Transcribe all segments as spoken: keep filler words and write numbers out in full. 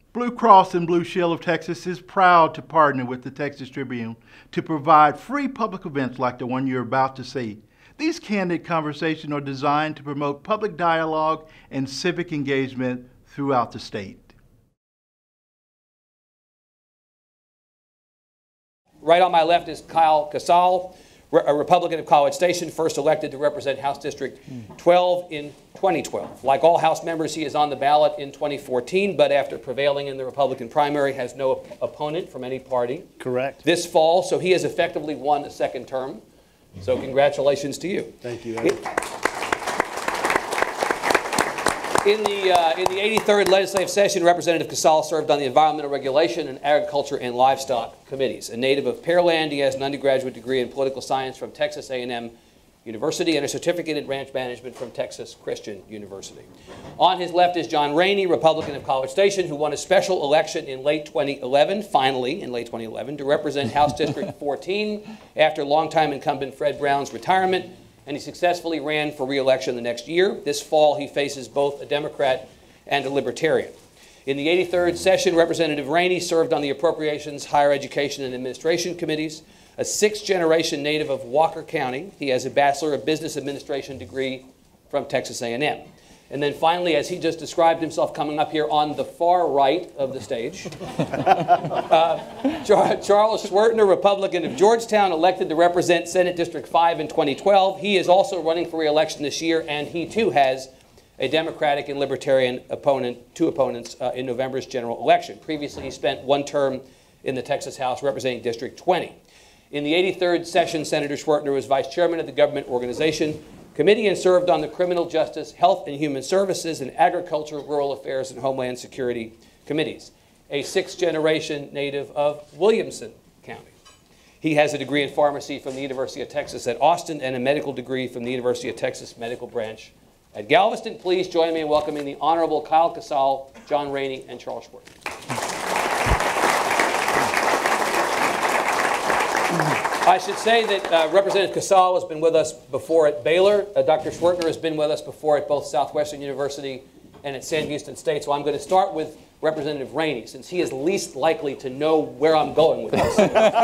Blue Cross and Blue Shield of Texas is proud to partner with the Texas Tribune to provide free public events like the one you're about to see. These candid conversations are designed to promote public dialogue and civic engagement throughout the state. Right on my left is Kacal, a Republican of College Station, first elected to represent House District twelve in twenty twelve. Like all House members, he is on the ballot in twenty fourteen, but after prevailing in the Republican primary, has no op opponent from any party. Correct. This fall, so he has effectively won a second term. So congratulations to you. Thank you. In the, uh, in the eighty-third legislative session, Representative Kacal served on the Environmental Regulation and Agriculture and Livestock Committees. A native of Pearland, he has an undergraduate degree in political science from Texas A and M University and a certificate in ranch management from Texas Christian University. On his left is John Raney, Republican of College Station, who won a special election in late twenty eleven, finally in late twenty eleven, to represent House District fourteen after longtime incumbent Fred Brown's retirement. And he successfully ran for re-election the next year. This fall, he faces both a Democrat and a Libertarian. In the eighty-third session, Representative Raney served on the Appropriations, Higher Education, and Administration Committees. A sixth-generation native of Walker County, he has a Bachelor of Business Administration degree from Texas A and M. And then finally, as he just described himself coming up here on the far right of the stage, uh, Char Charles Schwertner, Republican of Georgetown, elected to represent Senate District five in twenty twelve. He is also running for re-election this year, and he too has a Democratic and Libertarian opponent, two opponents uh, in November's general election. Previously, he spent one term in the Texas House representing District twenty. In the eighty-third session, Senator Schwertner was vice chairman of the Government Organization Committee and served on the Criminal Justice, Health and Human Services, and Agriculture, Rural Affairs, and Homeland Security Committees. A sixth-generation native of Williamson County. He has a degree in pharmacy from the University of Texas at Austin and a medical degree from the University of Texas Medical Branch at Galveston. Please join me in welcoming the Honorable Kyle Kacal, John Raney, and Charles Schwertner. I should say that uh, Representative Kacal has been with us before at Baylor. Uh, Doctor Schwertner has been with us before at both Southwestern University and at Sam Houston State. So I'm going to start with Representative Raney, since he is least likely to know where I'm going with this.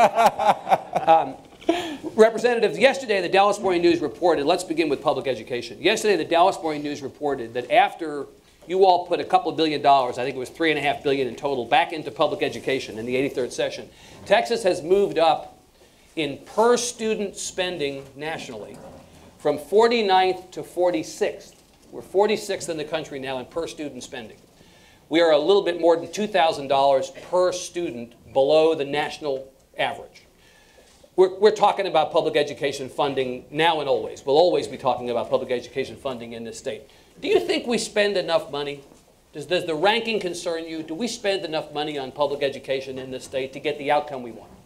um, Representatives, yesterday the Dallas Morning News reported, let's begin with public education. Yesterday the Dallas Morning News reported that after you all put a couple of billion dollars, I think it was three and a half billion in total, back into public education in the eighty-third session, Texas has moved up in per student spending nationally from forty-ninth to forty-sixth. We're forty-sixth in the country now in per student spending. We are a little bit more than two thousand dollars per student below the national average. We're, we're talking about public education funding now and always. We'll always be talking about public education funding in this state. Do you think we spend enough money? Does, does the ranking concern you? Do we spend enough money on public education in this state to get the outcome we want?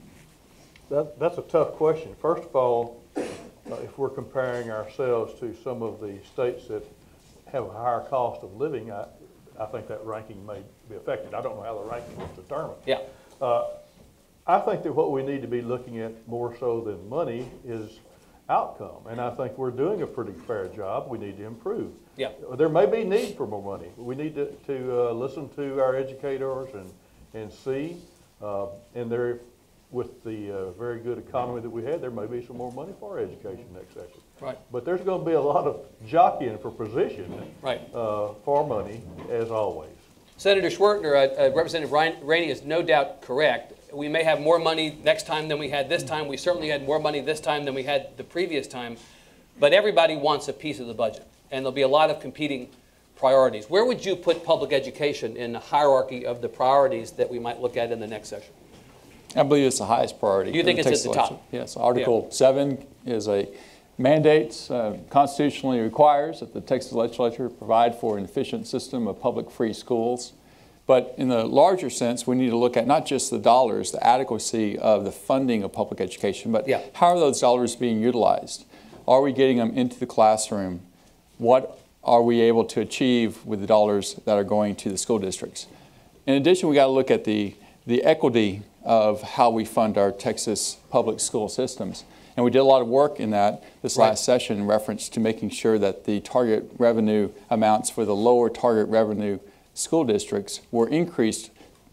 That, that's a tough question. First of all, uh, if we're comparing ourselves to some of the states that have a higher cost of living, I, I think that ranking may be affected. I don't know how the ranking was determined. Yeah. Uh, I think that what we need to be looking at more so than money is outcome, and I think we're doing a pretty fair job. We need to improve. Yeah. There may be need for more money. We need to, to uh, listen to our educators and, and see, uh, and there. With the uh, very good economy that we had, there may be some more money for our education next session. Right. But there's going to be a lot of jockeying for position, right. uh, for money, as always. Senator Schwertner, uh, uh, Representative Raney is no doubt correct. We may have more money next time than we had this time. We certainly had more money this time than we had the previous time. But everybody wants a piece of the budget, and there'll be a lot of competing priorities. Where would you put public education in the hierarchy of the priorities that we might look at in the next session? I believe it's the highest priority. You think it's at the top? Yes. Article yeah. seven is a mandate, uh, constitutionally requires that the Texas legislature provide for an efficient system of public free schools. But in the larger sense, we need to look at not just the dollars, the adequacy of the funding of public education, but yeah. how are those dollars being utilized? Are we getting them into the classroom? What are we able to achieve with the dollars that are going to the school districts? In addition, we got to look at the, the equity of how we fund our Texas public school systems. And we did a lot of work in that this right. last session in reference to making sure that the target revenue amounts for the lower target revenue school districts were increased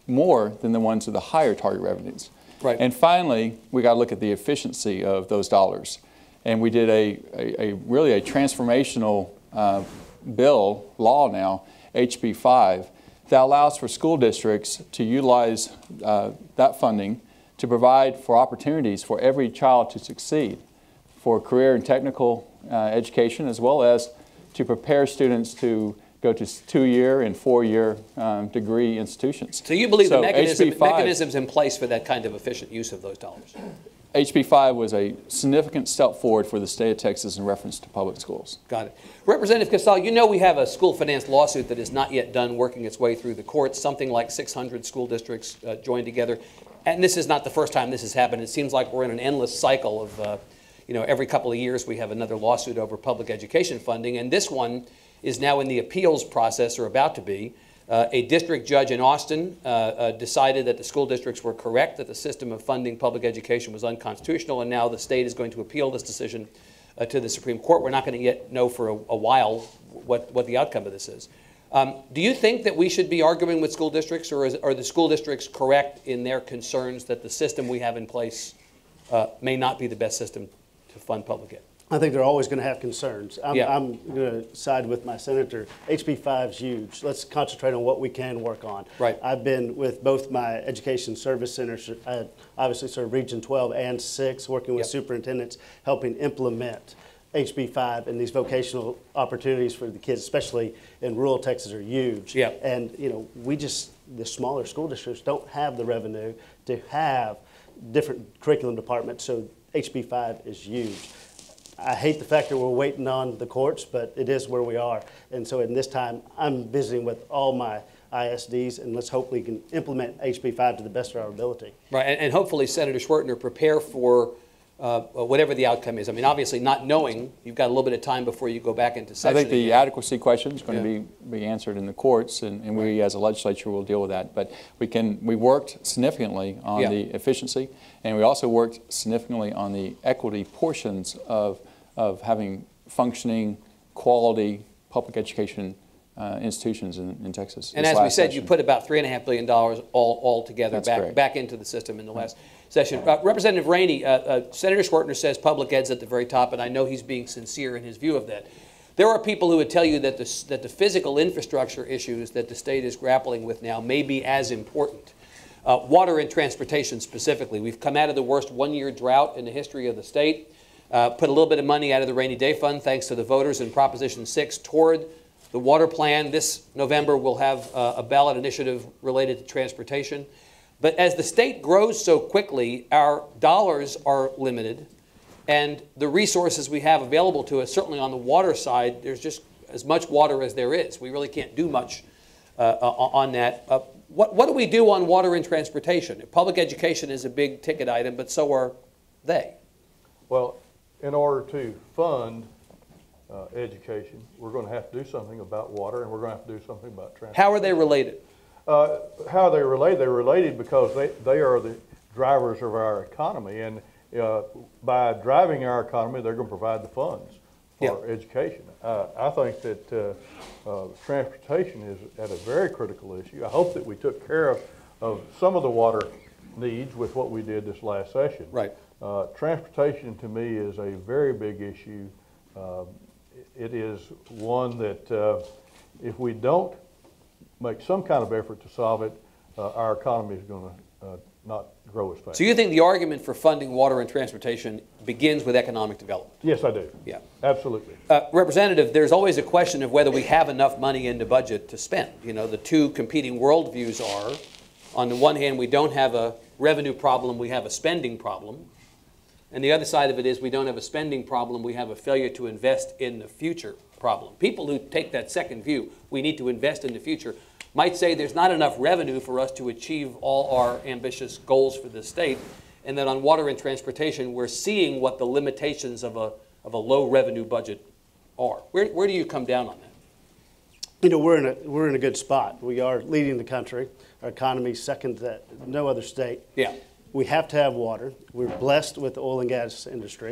more than the ones with the higher target revenues. Right. And finally, we got to look at the efficiency of those dollars. And we did a, a, a really a transformational uh, bill, law now, H B five, that allows for school districts to utilize uh, that funding to provide for opportunities for every child to succeed, for career and technical uh, education, as well as to prepare students to go to two-year and four-year um, degree institutions. So you believe so the mechanism, H B five, mechanisms in place for that kind of efficient use of those dollars? H B five was a significant step forward for the state of Texas in reference to public schools. Got it. Representative Kacal, you know we have a school finance lawsuit that is not yet done, working its way through the courts. Something like six hundred school districts uh, joined together. And this is not the first time this has happened. It seems like we're in an endless cycle of, uh, you know, every couple of years we have another lawsuit over public education funding. And this one is now in the appeals process, or about to be. Uh, a district judge in Austin uh, uh, decided that the school districts were correct, that the system of funding public education was unconstitutional, and now the state is going to appeal this decision uh, to the Supreme Court. We're not going to yet know for a, a while what, what the outcome of this is. Um, do you think that we should be arguing with school districts, or is, are the school districts correct in their concerns that the system we have in place uh, may not be the best system to fund public ed? I think they're always going to have concerns. I'm, Yeah. I'm going to side with my senator. H B five is huge. Let's concentrate on what we can work on. Right. I've been with both my education service centers. I obviously served Region twelve and six, working with Yep. superintendents, helping implement H B five, and these vocational opportunities for the kids, especially in rural Texas, are huge. Yep. And you know, we just, the smaller school districts don't have the revenue to have different curriculum departments, so H B five is huge. I hate the fact that we're waiting on the courts, but it is where we are. And so in this time, I'm visiting with all my I S Ds, and let's hope we can implement H B five to the best of our ability. Right, and, and hopefully, Senator Schwertner, prepare for uh, whatever the outcome is. I mean, obviously, not knowing, you've got a little bit of time before you go back into session. I think the again. adequacy question is going Yeah. to be, be answered in the courts, and, and we as a legislature will deal with that. But we can we worked significantly on Yeah. the efficiency, and we also worked significantly on the equity portions of of having functioning, quality public education uh, institutions in, in Texas. And this as we last said, session. you put about three and a half billion dollars all, all together That's back correct. back into the system in the last session. Uh, Representative Raney, uh, uh, Senator Schwertner says public ed's at the very top, and I know he's being sincere in his view of that. There are people who would tell you that the, that the physical infrastructure issues that the state is grappling with now may be as important. Uh, water and transportation specifically. We've come out of the worst one-year drought in the history of the state. Uh, put a little bit of money out of the rainy day fund, thanks to the voters in Proposition six, toward the water plan. This November, we'll have uh, a ballot initiative related to transportation. But as the state grows so quickly, our dollars are limited, and the resources we have available to us, certainly on the water side, there's just as much water as there is. We really can't do much uh, on that. Uh, what, what do we do on water and transportation? Public education is a big ticket item, but so are they. Well, in order to fund uh, education, we're going to have to do something about water, and we're going to have to do something about transportation. How are they related? Uh, how are they related? They're related because they, they are the drivers of our economy, and uh, by driving our economy, they're going to provide the funds for Yeah. education. Uh, I think that uh, uh, transportation is at a very critical issue. I hope that we took care of, of some of the water needs with what we did this last session. Right. Uh, transportation to me is a very big issue. Uh, it is one that uh, if we don't make some kind of effort to solve it, uh, our economy is going to uh, not grow as fast. So you think the argument for funding water and transportation begins with economic development? Yes, I do. Yeah. Absolutely. Uh, Representative, there's always a question of whether we have enough money in the budget to spend. You know, the two competing worldviews are, on the one hand, we don't have a revenue problem, we have a spending problem. And the other side of it is we don't have a spending problem, we have a failure to invest in the future problem. People who take that second view, we need to invest in the future, might say there's not enough revenue for us to achieve all our ambitious goals for the state, and that on water and transportation, we're seeing what the limitations of a, of a low revenue budget are. Where, where do you come down on that? You know, we're in a we're in a good spot. We are leading the country. Our economy is second to no other state. Yeah. We have to have water. We're blessed with the oil and gas industry.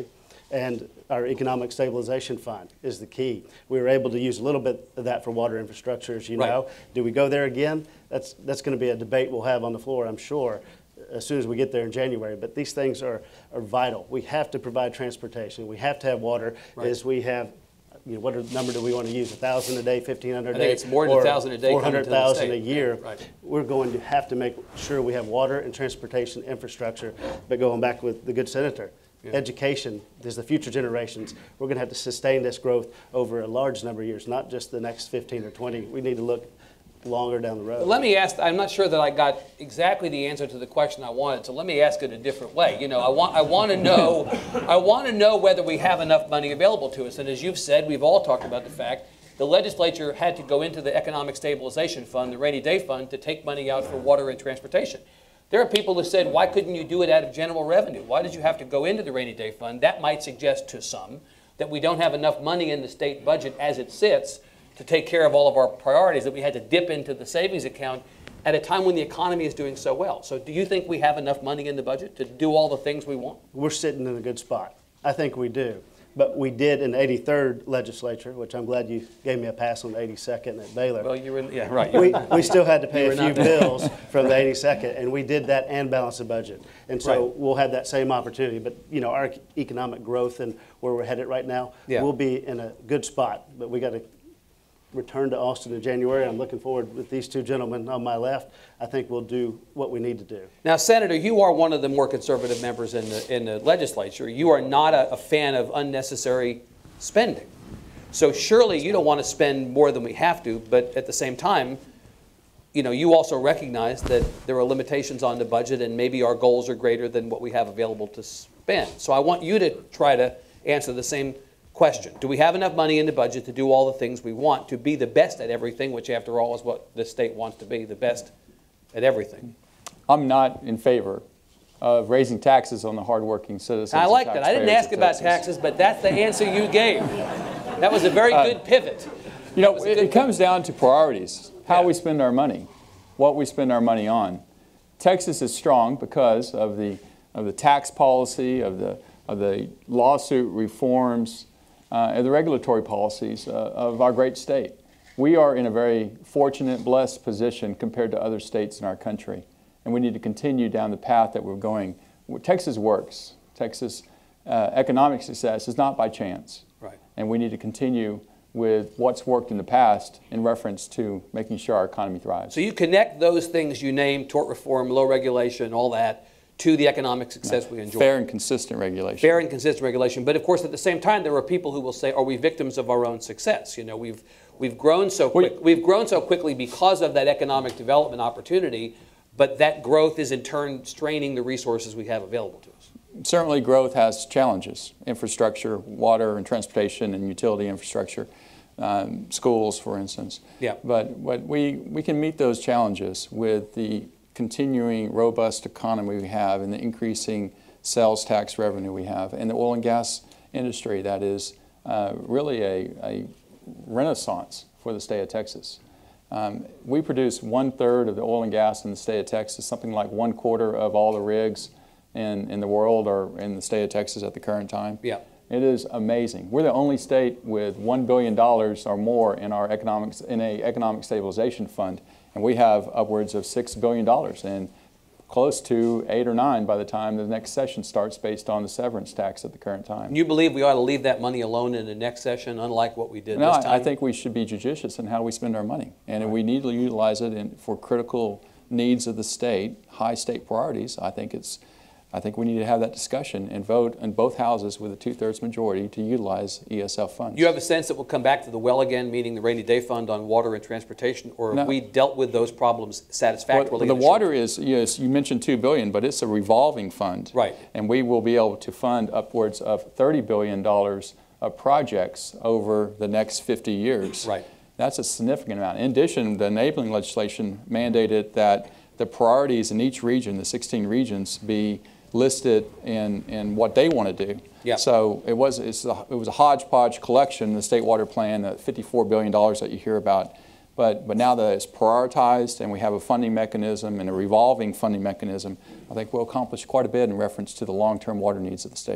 And our economic stabilization fund is the key. We were able to use a little bit of that for water infrastructure, as you Right. know. Do we go there again? That's, that's going to be a debate we'll have on the floor, I'm sure, as soon as we get there in January. But these things are, are vital. We have to provide transportation. We have to have water, Right. as we have, you know, what number do we want to use? one thousand a day, fifteen hundred a I day? think it's more than or one thousand a day coming to the four hundred thousand a state. year. Yeah, right. We're going to have to make sure we have water and transportation infrastructure. But going back with the good senator, Yeah. education, there's the future generations. We're going to have to sustain this growth over a large number of years, not just the next fifteen or twenty. We need to look longer down the road. Let me ask, I'm not sure that I got exactly the answer to the question I wanted, so let me ask it a different way. You know, I want, I want to know, I want to know whether we have enough money available to us. And as you've said, we've all talked about the fact the legislature had to go into the Economic Stabilization Fund, the rainy day fund, to take money out for water and transportation. There are people who said, why couldn't you do it out of general revenue? Why did you have to go into the rainy day fund? That might suggest to some that we don't have enough money in the state budget as it sits to take care of all of our priorities, that we had to dip into the savings account at a time when the economy is doing so well. So do you think we have enough money in the budget to do all the things we want? We're sitting in a good spot. I think we do. But we did in the eighty-third legislature, which I'm glad you gave me a pass on the eighty-second at Baylor. Well, you were in, yeah, right. we, we still had to pay You a were few not there. bills from the eighty-second, and we did that and balance the budget. And so Right. we'll have that same opportunity. But, you know, our economic growth and where we're headed right now, Yeah. we'll be in a good spot. But we got to return to Austin in January. I'm looking forward with these two gentlemen on my left. I think we'll do what we need to do. Now, Senator, you are one of the more conservative members in the, in the legislature. You are not a, a fan of unnecessary spending. So surely you don't want to spend more than we have to, but at the same time, you know, you also recognize that there are limitations on the budget and maybe our goals are greater than what we have available to spend. So I want you to try to answer the same question. Do we have enough money in the budget to do all the things we want, to be the best at everything, which after all is what the state wants to be, the best at everything? I'm not in favor of raising taxes on the hardworking citizens. I and like that. I didn't taxpayers ask of about Texas. taxes, but that's the answer you gave. That was a very good pivot. You know, was a it, good it comes down to priorities, how Yeah. we spend our money, what we spend our money on. Texas is strong because of the of the tax policy, of the of the lawsuit reforms, uh, and the regulatory policies uh, of our great state. We are in a very fortunate, blessed position compared to other states in our country, and we need to continue down the path that we're going. Texas works. Texas uh, economic success is not by chance. Right. And we need to continue with what's worked in the past in reference to making sure our economy thrives. So you connect those things you named, tort reform, low regulation, all that, to the economic success we enjoy. Fair and consistent regulation. Fair and consistent regulation. But of course, at the same time, there are people who will say, are we victims of our own success? You know, we've, we've, grown so quick, we've grown so quickly because of that economic development opportunity, but that growth is in turn straining the resources we have available to us. Certainly growth has challenges. Infrastructure, water and transportation and utility infrastructure, um, schools, for instance. Yeah. But, but we, we can meet those challenges with the continuing robust economy we have and the increasing sales tax revenue we have, and the oil and gas industry that is uh, really a, a renaissance for the state of Texas. Um, we produce one third of the oil and gas in the state of Texas, something like one quarter of all the rigs in, in the world are in the state of Texas at the current time. Yeah. It is amazing. We're the only state with one billion dollars or more in our economics, in a economic stabilization fund, and we have upwards of six billion dollars and close to eight or nine by the time the next session starts based on the severance tax at the current time. You believe we ought to leave that money alone in the next session, unlike what we did No, this time? I, I think we should be judicious in how we spend our money, and Right. we need to utilize it in, for critical needs of the state, high state priorities. I think it's, I think we need to have that discussion and vote in both houses with a two-thirds majority to utilize E S F funds. You have a sense that we'll come back to the well again, meaning the rainy day fund on water and transportation, or have No. we dealt with those problems Well, satisfactorily? the in short water is, yes, you mentioned two billion dollars, but it's a revolving fund. Right. And we will be able to fund upwards of thirty billion dollars of projects over the next fifty years. Right. That's a significant amount. In addition, the enabling legislation mandated that the priorities in each region, the sixteen regions, be listed in, in what they want to do. Yeah. So it was, it's a, it was a hodgepodge collection, the state water plan, the fifty-four billion dollars that you hear about. But, but now that it's prioritized and we have a funding mechanism and a revolving funding mechanism, I think we'll accomplish quite a bit in reference to the long-term water needs of the state.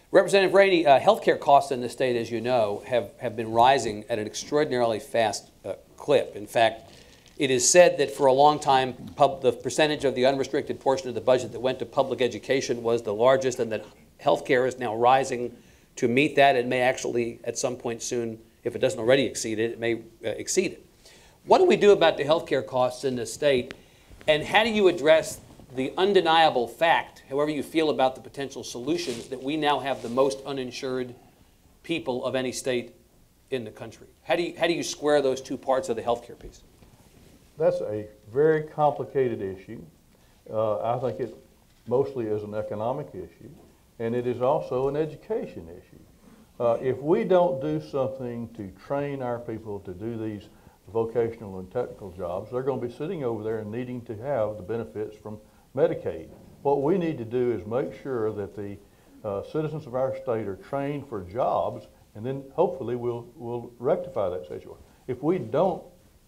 Representative Raney, uh, healthcare costs in the state, as you know, have, have been rising at an extraordinarily fast uh, clip. In fact, it is said that for a long time, pub, the percentage of the unrestricted portion of the budget that went to public education was the largest, and that healthcare is now rising to meet that and may actually, at some point soon, if it doesn't already exceed it, it may uh, exceed it. What do we do about the healthcare costs in the state, and how do you address the undeniable fact, however you feel about the potential solutions, that we now have the most uninsured people of any state in the country? How do you, how do you square those two parts of the healthcare piece? That's a very complicated issue. Uh, I think it mostly is an economic issue, and it is also an education issue. Uh, if we don't do something to train our people to do these vocational and technical jobs, they're going to be sitting over there and needing to have the benefits from Medicaid. What we need to do is make sure that the uh, citizens of our state are trained for jobs, and then hopefully we'll, we'll rectify that situation. If we don't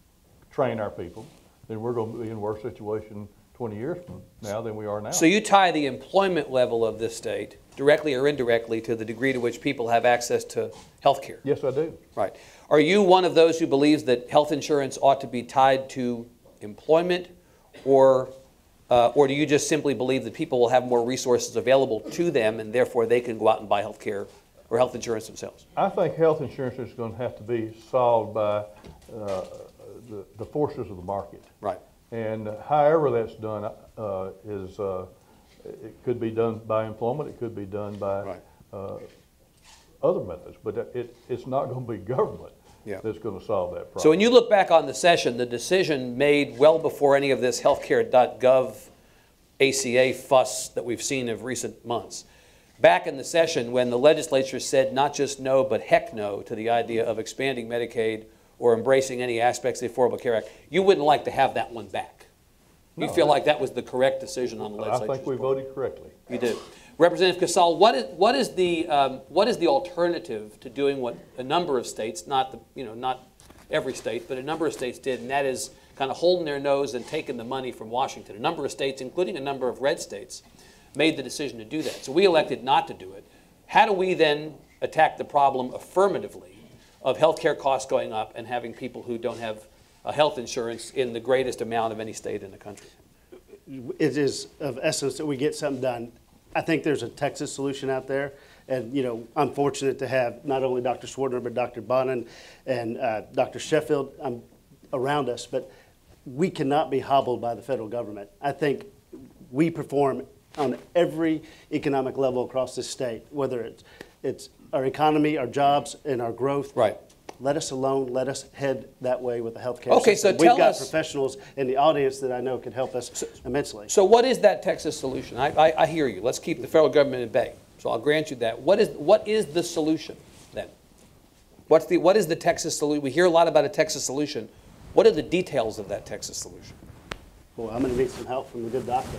train our people, then we're going to be in a worse situation twenty years from now than we are now. So you tie the employment level of this state, directly or indirectly, to the degree to which people have access to health care? Yes, I do. Right. Are you one of those who believes that health insurance ought to be tied to employment, or Uh, or do you just simply believe that people will have more resources available to them and therefore they can go out and buy health care or health insurance themselves? I think health insurance is going to have to be solved by uh, the, the forces of the market. Right. And however that's done uh, is, uh, it could be done by employment, it could be done by right. uh, other methods, but it, it's not going to be government yeah. that's going to solve that problem. So when you look back on the session, the decision made well before any of this healthcare dot gov A C A fuss that we've seen of recent months, back in the session when the legislature said not just no, but heck no to the idea of expanding Medicaid or embracing any aspects of the Affordable Care Act, you wouldn't like to have that one back. You no, feel like that was the correct decision on the legislature? I think we voted correctly. You did. Representative Kacal, what is, what is the um, what is the alternative to doing what a number of states, not the you know not every state, but a number of states did, and that is kind of holding their nose and taking the money from Washington. A number of states, including a number of red states, made the decision to do that. So we elected not to do it. How do we then attack the problem affirmatively of health care costs going up and having people who don't have a health insurance in the greatest amount of any state in the country? It is of essence that we get something done. I think there's a Texas solution out there, and you know, I'm fortunate to have not only Doctor Schwertner but Doctor Bonin and uh, Doctor Sheffield um, around us. But we cannot be hobbled by the federal government. I think we perform on every economic level across this state, whether it's it's our economy, our jobs, and our growth. Right. Let us alone. Let us head that way with the healthcare okay, system. so tell We've got us, professionals in the audience that I know can help us so, immensely. So what is that Texas solution? I, I, I hear you. Let's keep the federal government at bay. So I'll grant you that. What is, what is the solution then? What's the, what is the Texas solution? We hear a lot about a Texas solution. What are the details of that Texas solution? Well, I'm going to need some help from a good doctor.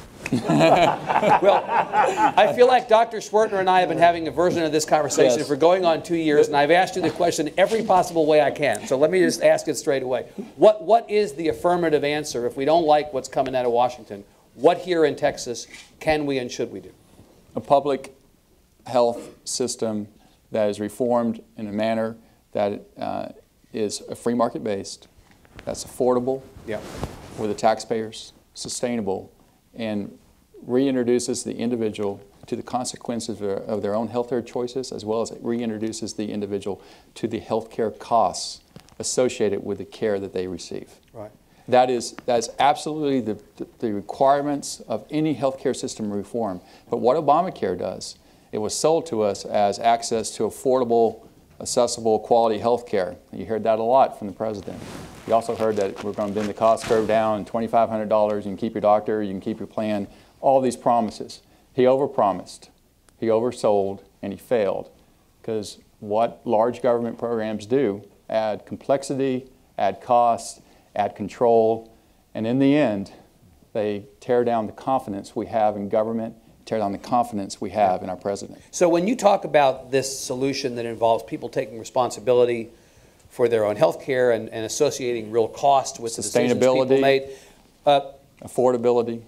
Well, I feel like Doctor Schwertner and I have been having a version of this conversation yes. for going on two years, and I've asked you the question every possible way I can. So let me just ask it straight away. What, what is the affirmative answer if we don't like what's coming out of Washington? What here in Texas can we and should we do? A public health system that is reformed in a manner that uh, is free market based, that's affordable yeah. for the taxpayers, sustainable, and reintroduces the individual to the consequences of their, of their own healthcare choices, as well as it reintroduces the individual to the healthcare costs associated with the care that they receive. Right. That is, that is absolutely the, the, the requirements of any healthcare system reform. But what Obamacare does, it was sold to us as access to affordable, accessible, quality health care. You heard that a lot from the president. You also heard that we're going to bend the cost curve down, twenty-five hundred dollars, you can keep your doctor, you can keep your plan, all these promises. He overpromised, he oversold, and he failed. Because what large government programs do, add complexity, add cost, add control, and in the end, they tear down the confidence we have in government, tear down the confidence we have in our president. So when you talk about this solution that involves people taking responsibility for their own health care and, and associating real cost with the decisions people made. Uh, affordability.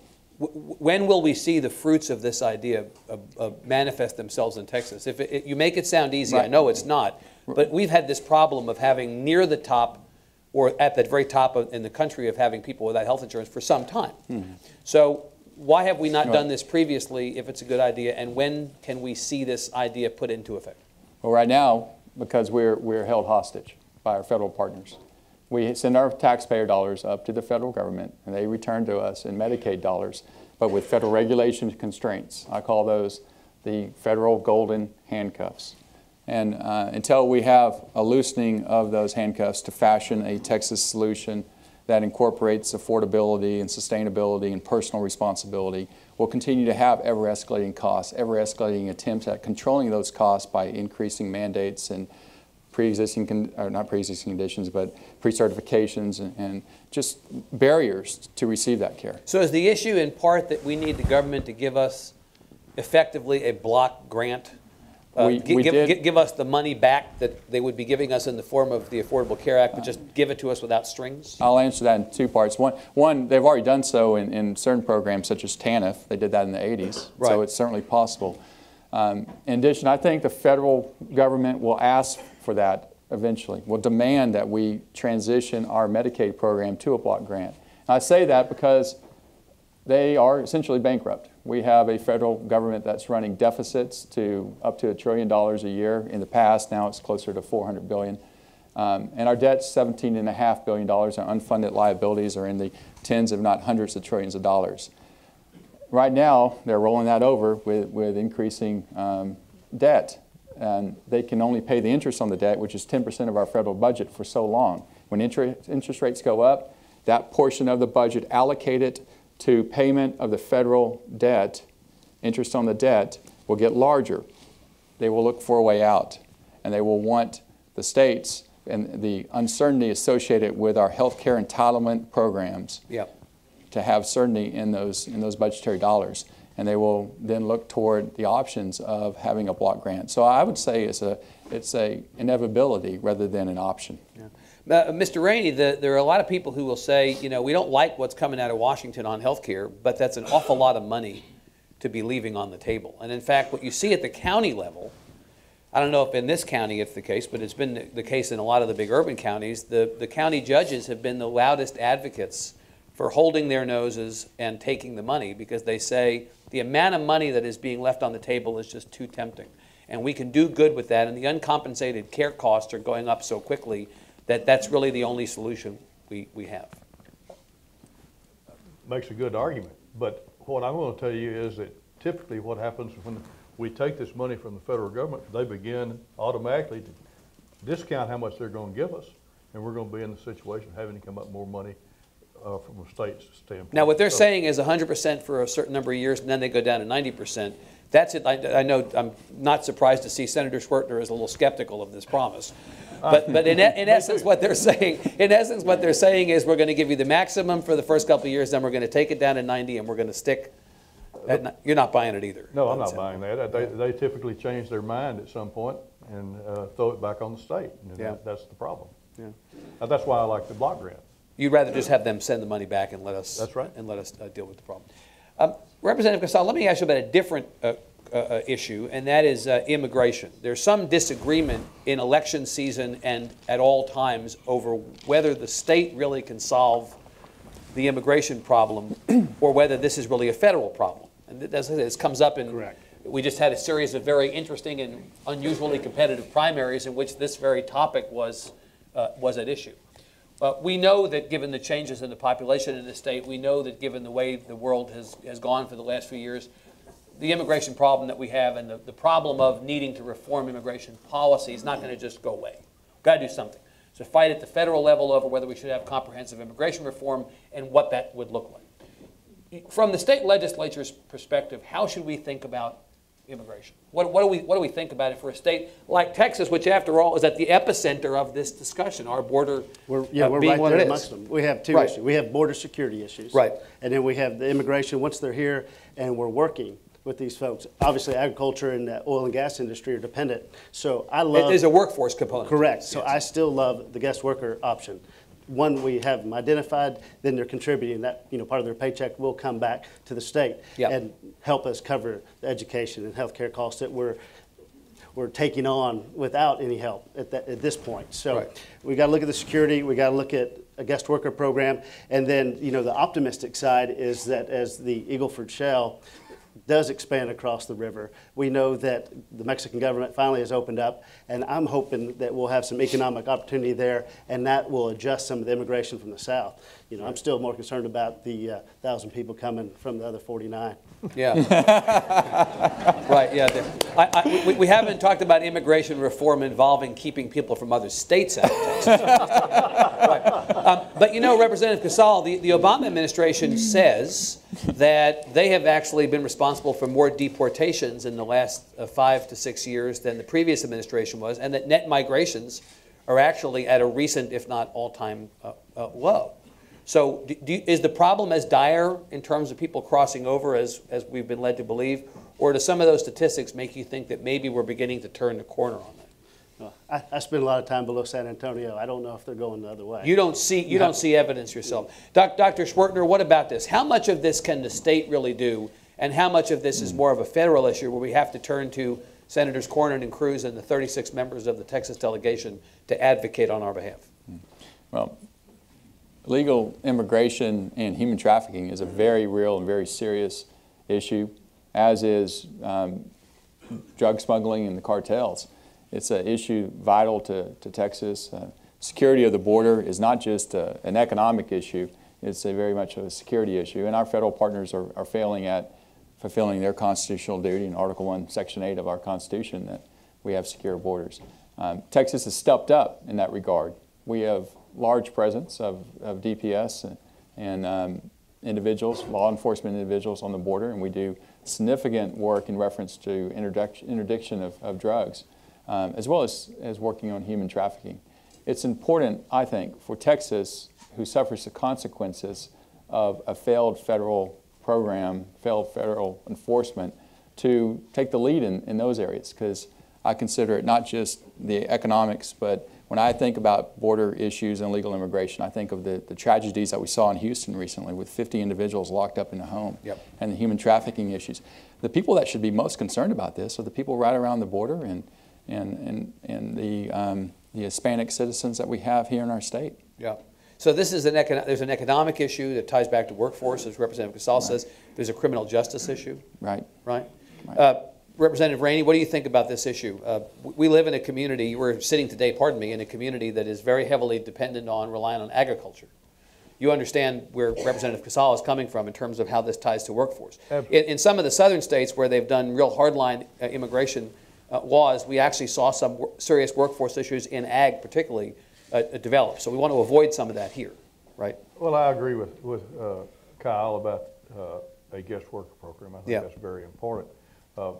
w when will we see the fruits of this idea of, of manifest themselves in Texas? If it, it, you make it sound easy, right. I know it's not, but we've had this problem of having near the top or at the very top of, in the country of having people without health insurance for some time. Mm-hmm. So why have we not right. done this previously if it's a good idea, and when can we see this idea put into effect? Well, right now, because we're, we're held hostage by our federal partners. We send our taxpayer dollars up to the federal government, and they return to us in Medicaid dollars, but with federal regulation constraints. I call those the federal golden handcuffs. And uh, until we have a loosening of those handcuffs to fashion a Texas solution that incorporates affordability and sustainability and personal responsibility, we'll continue to have ever-escalating costs, ever-escalating attempts at controlling those costs by increasing mandates and pre-existing, con or not pre-existing conditions, but pre-certifications and, and just barriers to receive that care. So is the issue in part that we need the government to give us effectively a block grant? Uh, we, give, we give, did. give us the money back that they would be giving us in the form of the Affordable Care Act, but just give it to us without strings? I'll answer that in two parts. One, one they've already done so in, in certain programs such as TANF. They did that in the eighties, right. So it's certainly possible. Um, in addition, I think the federal government will ask for that eventually, will demand that we transition our Medicaid program to a block grant. And I say that because they are essentially bankrupt. We have a federal government that's running deficits to up to a trillion dollars a year. In the past, now it's closer to four hundred billion. Um, and our debt's seventeen and a half billion dollars. Our unfunded liabilities are in the tens, if not hundreds of trillions of dollars. Right now, they're rolling that over with, with increasing um, debt. And they can only pay the interest on the debt, which is ten percent of our federal budget, for so long. When interest, interest rates go up, that portion of the budget allocated to payment of the federal debt, interest on the debt, will get larger. They will look for a way out, and they will want the states and the uncertainty associated with our health care entitlement programs yep. to have certainty in those, in those budgetary dollars. And they will then look toward the options of having a block grant. So I would say it's a, it's a inevitability rather than an option. Yeah. Uh, Mister Raney, the, there are a lot of people who will say, you know, we don't like what's coming out of Washington on health care, but that's an awful lot of money to be leaving on the table. And in fact, what you see at the county level, I don't know if in this county it's the case, but it's been the case in a lot of the big urban counties, the, the county judges have been the loudest advocates for holding their noses and taking the money, because they say the amount of money that is being left on the table is just too tempting. And we can do good with that, and the uncompensated care costs are going up so quickly that that's really the only solution we, we have. Makes a good argument, but what I'm going to tell you is that typically what happens when we take this money from the federal government, they begin automatically to discount how much they're going to give us, and we're going to be in the situation of having to come up more money uh, from a state's standpoint. Now, what they're so, saying is one hundred percent for a certain number of years, and then they go down to ninety percent. That's it. I, I know I'm not surprised to see Senator Schwertner is a little skeptical of this promise. But, but in, in essence, what they're saying, in essence, what they're saying is we're going to give you the maximum for the first couple of years, then we're going to take it down to ninety, and we're going to stick. At, you're not buying it either. No, I'm not buying that. They, they typically change their mind at some point and uh, throw it back on the state. And yeah. that, that's the problem. Yeah. Uh, that's why I like the block grant. You'd rather just have them send the money back and let us. That's right. And let us uh, deal with the problem. Um, Representative Kacal, let me ask you about a different uh, uh, issue, and that is uh, immigration. There's some disagreement in election season and at all times over whether the state really can solve the immigration problem or whether this is really a federal problem. And this, this comes up in. Correct. We just had a series of very interesting and unusually competitive primaries in which this very topic was uh, was at issue. Uh, we know that given the changes in the population in the state, we know that given the way the world has, has gone for the last few years, the immigration problem that we have and the, the problem of needing to reform immigration policy is not going to just go away. We've got to do something. So fight at the federal level over whether we should have comprehensive immigration reform and what that would look like. From the state legislature's perspective, how should we think about immigration? What, what, do we, what do we think about it for a state like Texas, which after all is at the epicenter of this discussion, our border we're, yeah, uh, we're being right what there it amongst is. them. We have two Right. issues. We have border security issues. Right. And then we have the immigration once they're here, and we're working with these folks. Obviously, agriculture and the oil and gas industry are dependent. So I love... There's a workforce component. Correct. So yes. I still love the guest worker option. one, we have them identified, then they're contributing. That, you know, part of their paycheck will come back to the state Yep. and help us cover the education and healthcare costs that we're we're taking on without any help at, that, at this point. So Right. we got to look at the security. We got to look at a guest worker program, and then, you know, the optimistic side is that as the Eagleford Shell does expand across the river, we know that the Mexican government finally has opened up, and I'm hoping that we'll have some economic opportunity there, and that will adjust some of the immigration from the south. You know, I'm still more concerned about the uh, thousand people coming from the other forty-nine. Yeah. Right, yeah. the- I, I, we, we haven't talked about immigration reform involving keeping people from other states out of Texas. Right. Um, but you know, Representative Kacal, the, the Obama administration says that they have actually been responsible for more deportations in the last uh, five to six years than the previous administration was, and that net migrations are actually at a recent, if not all-time uh, uh, low. So do, do you, is the problem as dire in terms of people crossing over as, as we've been led to believe? Or do some of those statistics make you think that maybe we're beginning to turn the corner on that? Well, I, I spend a lot of time below San Antonio. I don't know if they're going the other way. You don't see, you don't see evidence yourself. Doc, Doctor Schwertner, what about this? How much of this can the state really do? And how much of this is more of a federal issue where we have to turn to Senators Cornyn and Cruz and the thirty-six members of the Texas delegation to advocate on our behalf? Well, illegal immigration and human trafficking is a very real and very serious issue, as is um, drug smuggling and the cartels. It's an issue vital to, to Texas. Uh, security of the border is not just uh, an economic issue, it's a very much of a security issue, and our federal partners are, are failing at fulfilling their constitutional duty in Article one, Section eight of our Constitution, that we have secure borders. Um, Texas has stepped up in that regard. We have large presence of, of D P S and, and um, individuals, law enforcement individuals on the border, and we do significant work in reference to interdiction, interdiction of, of drugs, um, as well as, as working on human trafficking. It's important, I think, for Texas, who suffers the consequences of a failed federal program, failed federal enforcement, to take the lead in, in those areas, because I consider it not just the economics, but when I think about border issues and illegal immigration, I think of the, the tragedies that we saw in Houston recently with fifty individuals locked up in a home, Yep. and the human trafficking issues. The people that should be most concerned about this are the people right around the border and, and, and, and the, um, the Hispanic citizens that we have here in our state. Yeah. So this is an econo- there's an economic issue that ties back to workforce, as Representative Kacal right. says. There's a criminal justice issue. Right. Right. right. Uh, Representative Raney, what do you think about this issue? Uh, we live in a community, we're sitting today, pardon me, in a community that is very heavily dependent on, reliant on agriculture. You understand where Representative Kacal is coming from in terms of how this ties to workforce. In, in some of the southern states where they've done real hardline uh, immigration uh, laws, we actually saw some wor- serious workforce issues in ag particularly uh, develop. So we want to avoid some of that here, right? Well, I agree with, with uh, Kyle about uh, a guest worker program. I think Yeah. that's very important. Uh,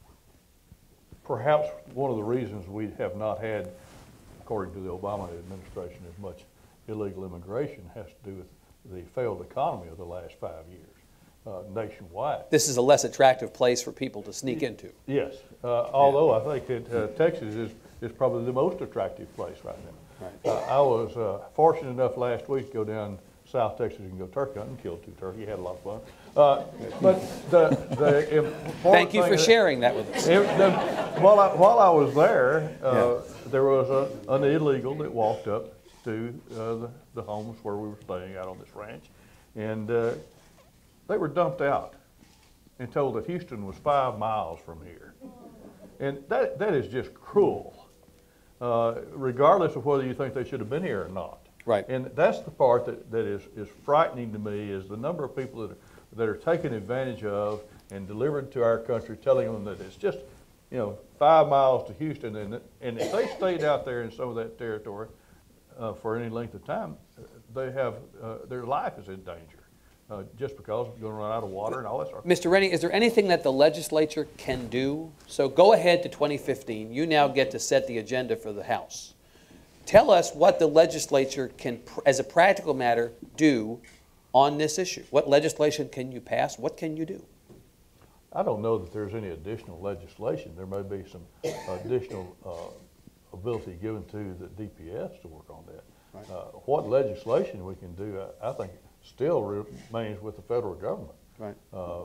Perhaps one of the reasons we have not had, according to the Obama administration, as much illegal immigration has to do with the failed economy of the last five years uh, nationwide. This is a less attractive place for people to sneak into. Yes, uh, although I think that uh, Texas is, is probably the most attractive place right now. Right. Uh, I was uh, fortunate enough last week to go down South Texas and go turkey hunting, killed two turkey, had a lot of fun. Uh, but the, the important Thank you thing for that, sharing that with us. It, the, while, I, while I was there, uh, Yeah. there was a, an illegal that walked up to uh, the, the homes where we were staying out on this ranch, and uh, they were dumped out and told that Houston was five miles from here. And that, that is just cruel, uh, regardless of whether you think they should have been here or not. Right. And that's the part that, that is, is frightening to me, is the number of people that are, that are taken advantage of and delivered to our country, telling them that it's just, you know, five miles to Houston, and, and if they stayed out there in some of that territory uh, for any length of time, they have, uh, their life is in danger, uh, just because they're going to run out of water and all that sort of Mister Rennie, is there anything that the legislature can do? So go ahead to twenty fifteen. You now get to set the agenda for the House. Tell us what the legislature can, as a practical matter, do on this issue. What legislation can you pass? What can you do? I don't know that there's any additional legislation. There may be some additional uh, ability given to the D P S to work on that. Right. Uh, what legislation we can do, I, I think, still remains with the federal government. Right. Um,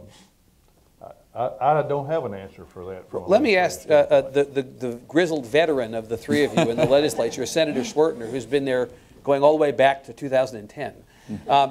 I, I, I don't have an answer for that. From a Let me ask uh, uh, the, the, the grizzled veteran of the three of you in the legislature, Senator Schwertner, who's been there going all the way back to two thousand ten. Um,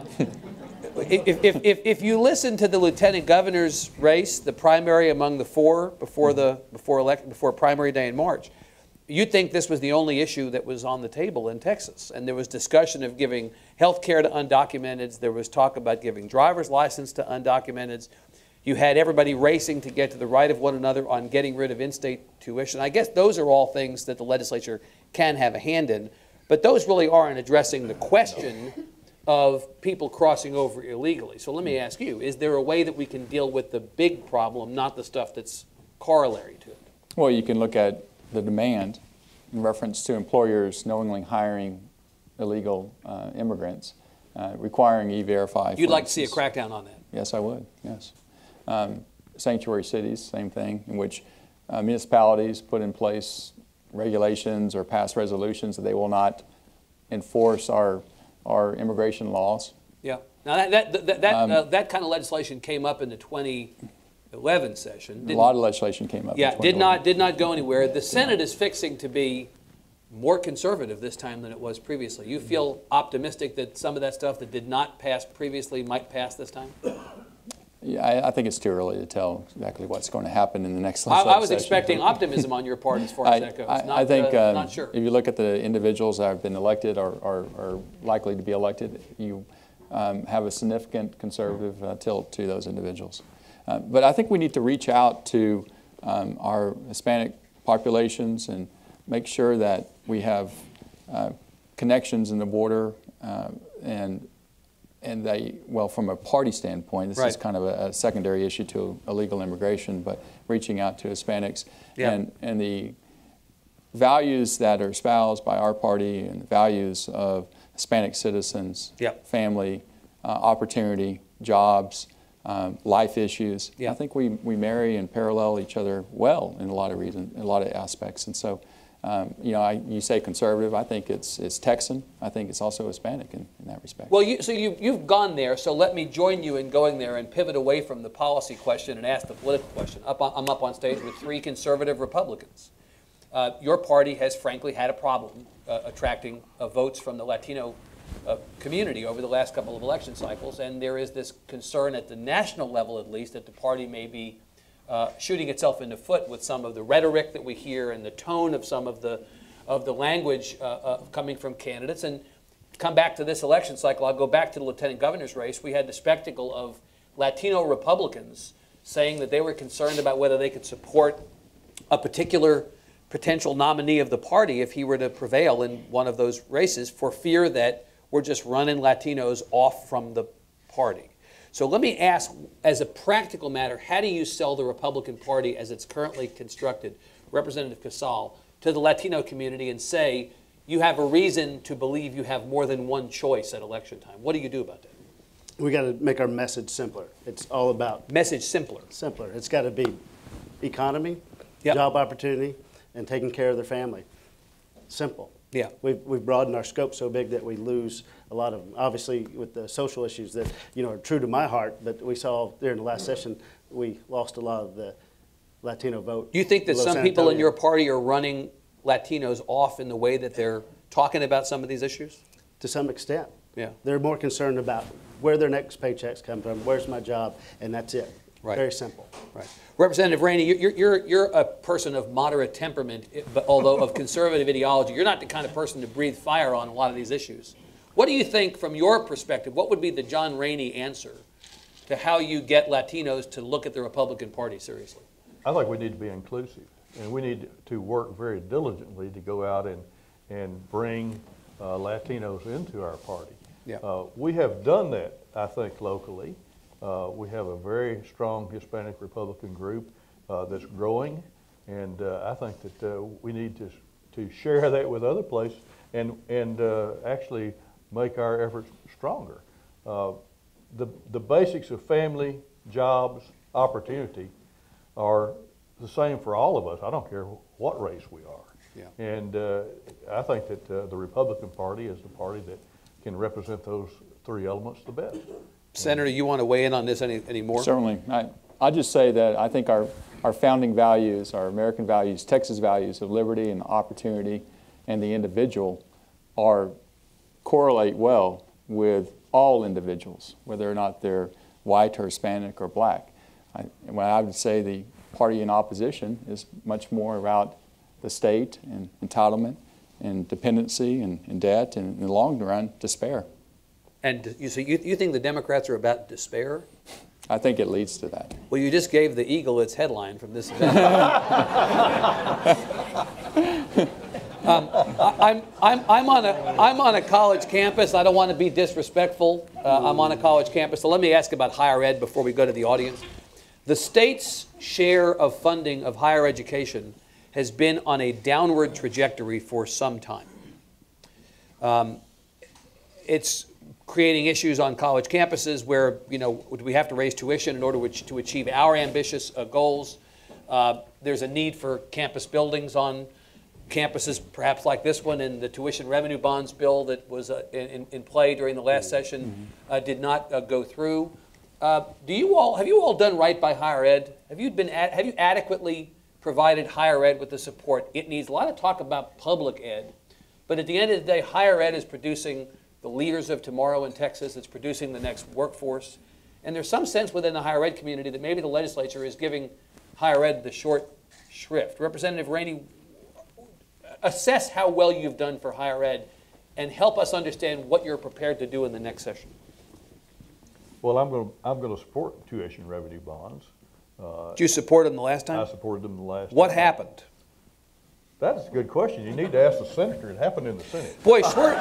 if, if, if, if you listen to the lieutenant governor's race, the primary among the four before, the, before, elect, before primary day in March, you'd think this was the only issue that was on the table in Texas. And there was discussion of giving health care to undocumenteds. There was talk about giving driver's license to undocumenteds. You had everybody racing to get to the right of one another on getting rid of in-state tuition. I guess those are all things that the legislature can have a hand in, but those really aren't addressing the question of people crossing over illegally. So let me ask you, is there a way that we can deal with the big problem, not the stuff that's corollary to it? Well, you can look at the demand in reference to employers knowingly hiring illegal uh, immigrants, uh, requiring E-Verify. You'd like to see a crackdown on that? Yes, I would, yes. Um, sanctuary cities, same thing, in which uh, municipalities put in place regulations or pass resolutions that they will not enforce our, our immigration laws. Yeah. Now, that, that, that, that, Um, uh, that kind of legislation came up in the twenty eleven session. A lot of legislation came up. Yeah, in did not, did not go anywhere. The Senate is fixing to be more conservative this time than it was previously. You feel optimistic that some of that stuff that did not pass previously might pass this time? Yeah, I, I think it's too early to tell exactly what's going to happen in the next I, legislative I was session. expecting optimism on your part as far as I, that goes. I, Not, I think uh, um, not sure. if you look at the individuals that have been elected or are likely to be elected, you um, have a significant conservative uh, tilt to those individuals. Uh, but I think we need to reach out to um, our Hispanic populations and make sure that we have uh, connections in the border uh, and and they, well, from a party standpoint, this right. is kind of a, a secondary issue to illegal immigration, but reaching out to Hispanics yeah. and, and the values that are espoused by our party and the values of Hispanic citizens, yep. family, uh, opportunity, jobs, um, life issues. Yep. I think we, we marry and parallel each other well in a lot of reason, in a lot of aspects. And so, um, you know, I, you say conservative, I think it's, it's Texan. I think it's also Hispanic in, in that respect. Well, you, so you, you've gone there, so let me join you in going there and pivot away from the policy question and ask the political question. Up on, I'm up on stage with three conservative Republicans. Uh, your party has frankly had a problem uh, attracting uh, votes from the Latino uh, community over the last couple of election cycles, and there is this concern at the national level at least that the party may be uh, shooting itself in the foot with some of the rhetoric that we hear and the tone of some of the, of the language uh, uh, coming from candidates. And to come back to this election cycle, I'll go back to the lieutenant governor's race. We had the spectacle of Latino Republicans saying that they were concerned about whether they could support a particular potential nominee of the party if he were to prevail in one of those races for fear that we're just running Latinos off from the party. So let me ask, as a practical matter, how do you sell the Republican Party as it's currently constructed, Representative Kacal, to the Latino community and say, you have a reason to believe you have more than one choice at election time? What do you do about that? We got to make our message simpler. It's all about Message simpler. Simpler. It's got to be economy, yep. job opportunity, and taking care of their family. Simple. Yeah. We've, we've broadened our scope so big that we lose a lot of them. Obviously, with the social issues that, you know, are true to my heart, but we saw during the last session, we lost a lot of the Latino vote. Do you think that below some San people in Antonio. your party are running Latinos off in the way that they're talking about some of these issues? To some extent. Yeah. They're more concerned about where their next paychecks come from, where's my job, and that's it. Right. Very simple. Right. Representative Raney, you're, you're, you're a person of moderate temperament, but although of conservative ideology. You're not the kind of person to breathe fire on a lot of these issues. What do you think, from your perspective, what would be the John Raney answer to how you get Latinos to look at the Republican Party seriously? I think we need to be inclusive, and we need to work very diligently to go out and, and bring uh, Latinos into our party. Yeah. Uh, we have done that, I think, locally. Uh, we have a very strong Hispanic Republican group uh, that's growing, and uh, I think that uh, we need to, to share that with other places and, and uh, actually make our efforts stronger. Uh, the, the basics of family, jobs, opportunity are the same for all of us. I don't care what race we are. Yeah. And uh, I think that uh, the Republican Party is the party that can represent those three elements the best. Senator, you want to weigh in on this any, any more? Certainly. I, I'll just say that I think our, our founding values, our American values, Texas values of liberty and opportunity and the individual are correlate well with all individuals, whether or not they're white or Hispanic or black. I, well, I would say the party in opposition is much more about the state and entitlement and dependency and, and debt and, in the long run, despair. And you, so you, you think the Democrats are about despair? I think it leads to that. Well, you just gave the Eagle its headline from this event. um, I, I'm, I'm, I'm, on a, I'm on a college campus. I don't want to be disrespectful. Uh, I'm on a college campus. So let me ask about higher ed before we go to the audience. The state's share of funding of higher education has been on a downward trajectory for some time. Um, it's creating issues on college campuses where, you know, we have to raise tuition in order to achieve our ambitious uh, goals. Uh, there's a need for campus buildings on campuses, perhaps like this one, and the tuition revenue bonds bill that was uh, in, in play during the last session uh, did not uh, go through. Uh, do you all, have you all done right by higher ed? Have you been, ad, have you adequately provided higher ed with the support it needs? A lot of talk about public ed, but at the end of the day, higher ed is producing the leaders of tomorrow in Texas. It's producing the next workforce. And there's some sense within the higher ed community that maybe the legislature is giving higher ed the short shrift. Representative Raney, assess how well you've done for higher ed and help us understand what you're prepared to do in the next session. Well, I'm going to I'm going to support tuition revenue bonds. Uh, Did you support them the last time? I supported them the last What time. happened? That's a good question. You need to ask the senator. It happened in the Senate. Boy, Schwertner,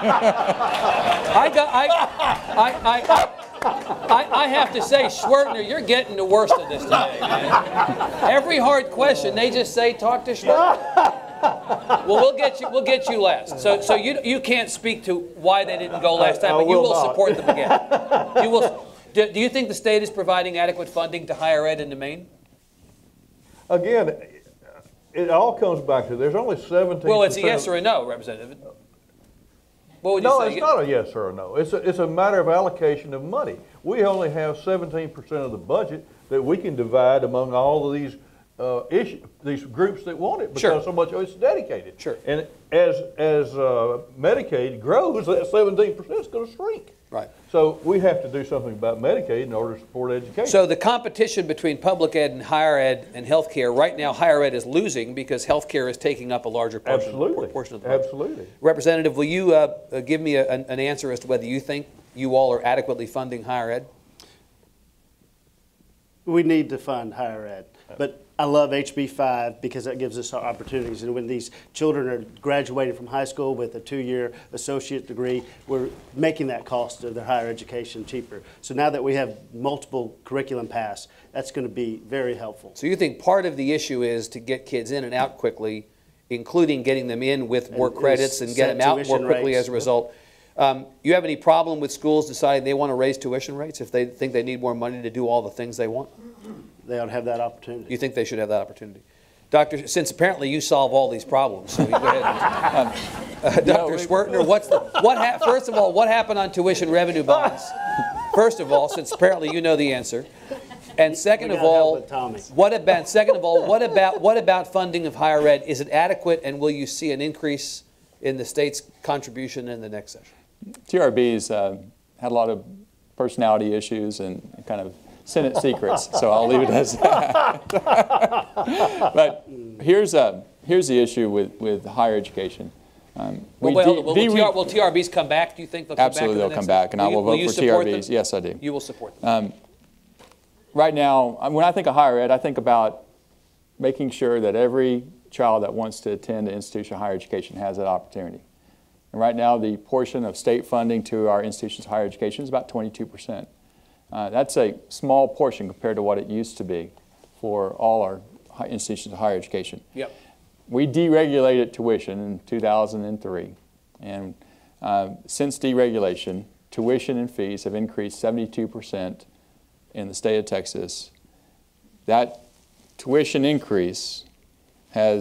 I got, I, I, I, I, I have to say, Schwertner, you're getting the worst of this today, man. Every hard question, they just say, talk to Schwertner. Well, we'll get you, we'll get you last. So, so you, you can't speak to why they didn't go last time, I but you will will not. support them again. You will. Do, do you think the state is providing adequate funding to higher ed in Maine? Again, it all comes back to there's only seventeen percent. Well, it's a yes or a no, Representative. What would you No, say? it's not a yes or a no. It's a, it's a matter of allocation of money. We only have seventeen percent of the budget that we can divide among all of these uh, issue, these groups that want it because Sure. so much of it's dedicated. Sure. And as as uh, Medicaid grows, that seventeen percent is going to shrink. Right. So we have to do something about Medicaid in order to support education. So the competition between public ed and higher ed and healthcare, right now higher ed is losing because healthcare is taking up a larger portion, Absolutely. portion of the budget. Absolutely. Representative, will you uh, uh, give me a, an, an answer as to whether you think you all are adequately funding higher ed? We need to fund higher ed, but I love H B five because that gives us our opportunities. And when these children are graduating from high school with a two-year associate degree, we're making that cost of their higher education cheaper. So now that we have multiple curriculum paths, that's going to be very helpful. So you think part of the issue is to get kids in and out quickly, including getting them in with more And credits and get set them out more tuition quickly rates. as a result. Um, you have any problem with schools deciding they want to raise tuition rates if they think they need more money to do all the things they want? They ought to have that opportunity. You think they should have that opportunity? Doctor, since apparently you solve all these problems, so you go ahead. Um, uh, Doctor Schwertner, what's the, what ha first of all, what happened on tuition revenue bonds? First of all, since apparently you know the answer. And second We of gotta help all, with Tommy. what about, second of all, what about, what about funding of higher ed? Is it adequate, and will you see an increase in the state's contribution in the next session? T R B's uh, had a lot of personality issues and kind of Senate secrets, so I'll leave it as that. But here's, uh, here's the issue with, with higher education. Um, Well, we well, de- will, de- will, T R, will T R Bs come back, do you think they'll come Absolutely, back? they'll come back, and I will vote you for support T R Bs. them? Yes, I do. You will support them. Um, right now, um, when I think of higher ed, I think about making sure that every child that wants to attend an institution of higher education has that opportunity. And right now, the portion of state funding to our institutions of higher education is about twenty-two percent. Uh, that's a small portion compared to what it used to be for all our high institutions of higher education. Yep. We deregulated tuition in two thousand three, and uh, since deregulation, tuition and fees have increased seventy-two percent in the state of Texas. That tuition increase has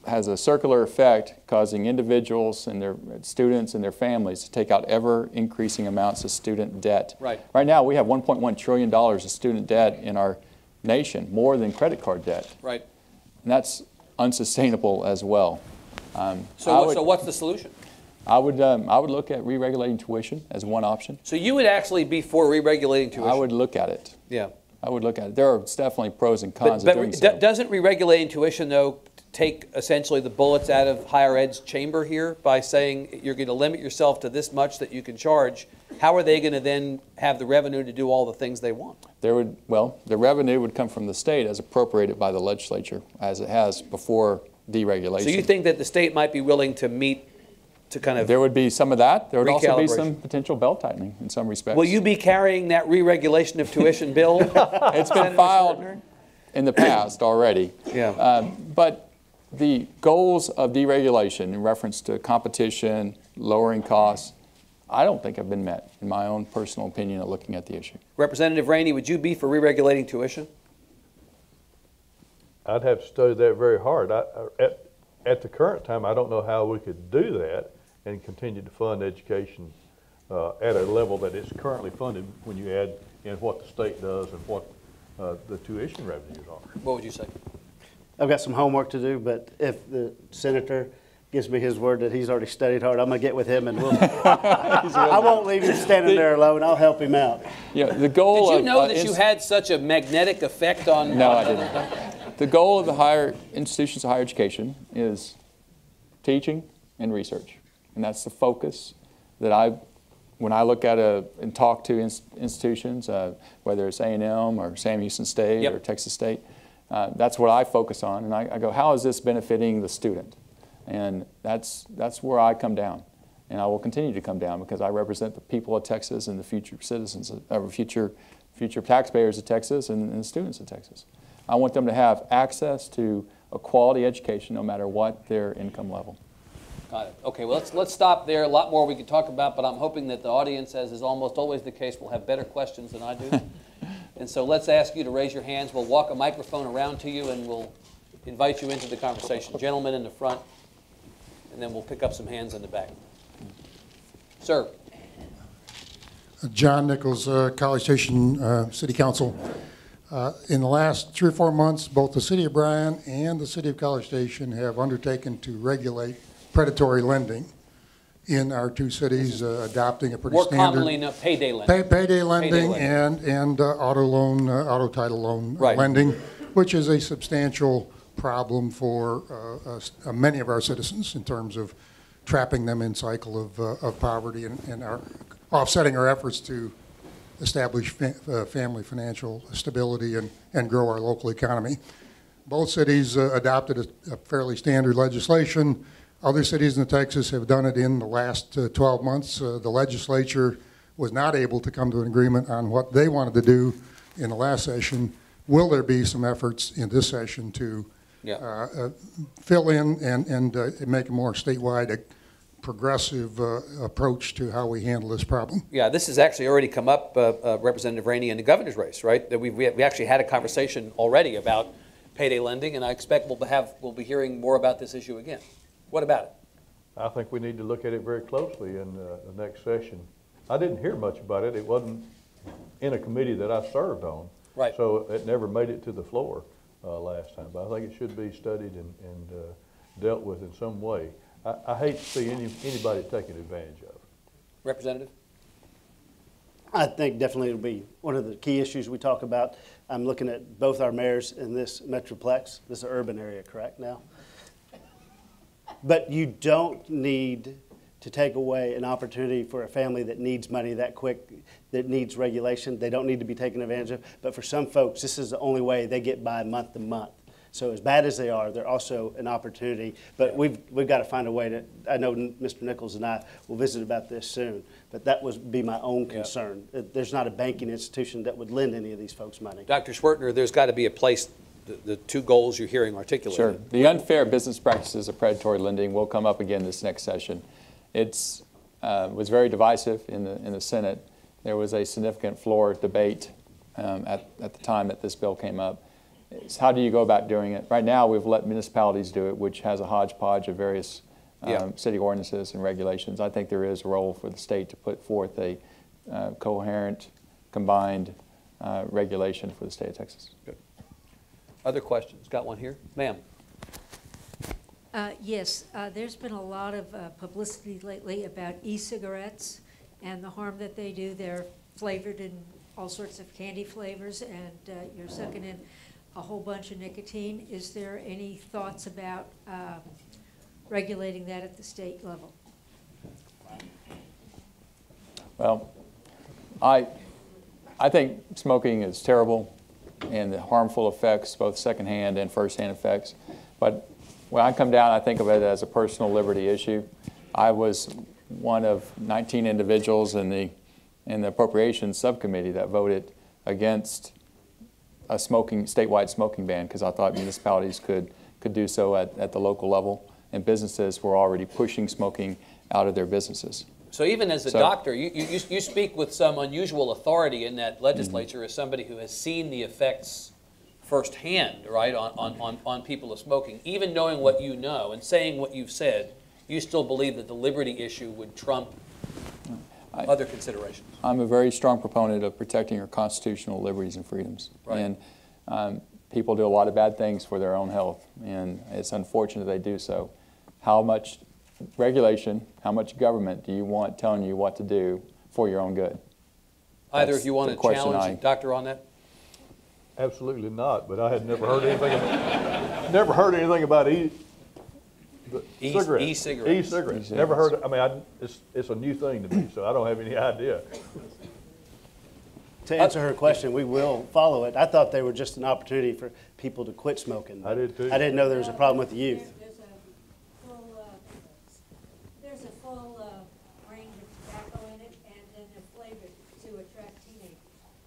has a circular effect, causing individuals and their students and their families to take out ever increasing amounts of student debt. Right. Right now, we have one point one trillion dollars of student debt in our nation, more than credit card debt. Right. And that's unsustainable as well. Um, So, I what, would, so what's the solution? I would, um, I would look at re-regulating tuition as one option. So you would actually be for re-regulating tuition? I would look at it. Yeah. I would look at it. There are definitely pros and But, cons but of doing re- so. do- doesn't re-regulating tuition, though, take essentially the bullets out of higher ed's chamber here by saying you're going to limit yourself to this much that you can charge? How are they going to then have the revenue to do all the things they want? There would, well, the revenue would come from the state as appropriated by the legislature, as it has before deregulation. So you think that the state might be willing to meet, to kind of... There would be some of that. There would also be Recalibration. some potential belt tightening in some respects. Will you be carrying that re-regulation of tuition bill? It's been Senator filed Schwertner? in the past already. Yeah. Um, but the goals of deregulation in reference to competition, lowering costs, I don't think have been met, in my own personal opinion, of looking at the issue. Representative Raney, would you be for re-regulating tuition? I'd have to study that very hard. I, I- at, at the current time, I don't know how we could do that and continue to fund education uh, at a level that it's currently funded when you add in what the state does and what uh, the tuition revenues are. What would you say? I've got some homework to do, but if the senator gives me his word that he's already studied hard, I'm going to get with him and we'll, I won't leave him standing there alone. I'll help him out. Yeah, the goal Did you of, know uh, that you ins- had such a magnetic effect on... No, on I didn't. The goal of the higher institutions of higher education is teaching and research. And that's the focus that I, when I look at a, and talk to ins- institutions, uh, whether it's A and M or Sam Houston State Yep. or Texas State, uh, that's what I focus on. And I, I go, how is this benefiting the student? And that's, that's where I come down. And I will continue to come down because I represent the people of Texas and the future citizens, of, or future, future taxpayers of Texas and, and the students of Texas. I want them to have access to a quality education no matter what their income level. Got it. Okay, well, let's, let's stop there. A lot more we could talk about, but I'm hoping that the audience, as is almost always the case, will have better questions than I do. And so let's ask you to raise your hands. We'll walk a microphone around to you and we'll invite you into the conversation. Gentlemen in the front, and then we'll pick up some hands in the back. Sir. John Nichols, uh, College Station uh, City Council. Uh, in the last three or four months, both the City of Bryan and the City of College Station have undertaken to regulate predatory lending in our two cities, uh, adopting a pretty More standard commonly known, payday lending. pay, payday lending lending. and and uh, auto loan, uh, auto title loan Right. lending, which is a substantial problem for uh, us, uh, many of our citizens in terms of trapping them in cycle of uh, of poverty and, and our offsetting our efforts to establish fa uh, family financial stability and, and grow our local economy. Both cities uh, adopted a, a fairly standard legislation. Other cities in Texas have done it in the last uh, twelve months. Uh, the legislature was not able to come to an agreement on what they wanted to do in the last session. Will there be some efforts in this session to Yeah. uh, uh, fill in and, and uh, make a more statewide uh, progressive uh, approach to how we handle this problem? Yeah, this has actually already come up, uh, uh, Representative Raney, in the governor's race, right? That we we we actually had a conversation already about payday lending, and I expect we'll have we'll be hearing more about this issue again. What about it? I think we need to look at it very closely in uh, the next session. I didn't hear much about it. It wasn't in a committee that I served on. Right. So it never made it to the floor uh, last time. But I think it should be studied and, and uh, dealt with in some way. I, I hate to see any, anybody taken advantage of. Representative? I think definitely it'll be one of the key issues we talk about. I'm looking at both our mayors in this metroplex. This is an urban area, correct now? But you don't need to take away an opportunity for a family that needs money that quick, that needs regulation. They don't need to be taken advantage of. But for some folks, this is the only way they get by month to month. So as bad as they are, they're also an opportunity. But we've, we've got to find a way to, I know Mister Nichols and I will visit about this soon, but that would be my own concern. Uh, There's not a banking institution that would lend any of these folks money. Doctor Schwertner, there's got to be a place, the, the two goals you're hearing articulated. Sure. The unfair business practices of predatory lending will come up again this next session. It's uh, was very divisive in the in the Senate. There was a significant floor debate um, at at the time that this bill came up. is how do you go about doing it? Right now, we've let municipalities do it, which has a hodgepodge of various um, Yeah. city ordinances and regulations. I think there is a role for the state to put forth a uh, coherent, combined uh, regulation for the state of Texas. Good. Other questions? Got one here? Ma'am. Uh, Yes, uh, there's been a lot of uh, publicity lately about e-cigarettes and the harm that they do. They're flavored in all sorts of candy flavors, and uh, you're sucking in a whole bunch of nicotine. Is there any thoughts about um, regulating that at the state level? Well, I, I think smoking is terrible and the harmful effects, both secondhand and firsthand effects. But when I come down, I think of it as a personal liberty issue. I was one of nineteen individuals in the, in the Appropriations Subcommittee that voted against a smoking, statewide smoking ban because I thought municipalities could, could do so at, at the local level, and businesses were already pushing smoking out of their businesses. So even as a So- doctor, you, you, you speak with some unusual authority in that legislature as somebody who has seen the effects firsthand, right, on, on, on, on people of smoking. Even knowing what you know and saying what you've said, you still believe that the liberty issue would trump I- other considerations. I'm a very strong proponent of protecting our constitutional liberties and freedoms. Right. And um, people do a lot of bad things for their own health, and it's unfortunate they do so. How much regulation, how much government do you want telling you what to do for your own good? Either That's of you want the to question challenge I- the doctor on that? Absolutely not, but I had never heard anything, never heard anything about e, the E- cigarettes. e-cigarettes. E-cigarettes. Never heard, I mean, I, it's, it's a new thing to me, so I don't have any idea. To answer her question, we will follow it. I thought they were just an opportunity for people to quit smoking. I did too. I didn't know there was a problem with the youth. There's a full, uh, there's a full uh, range of tobacco in it, and then they're flavored to attract teenagers.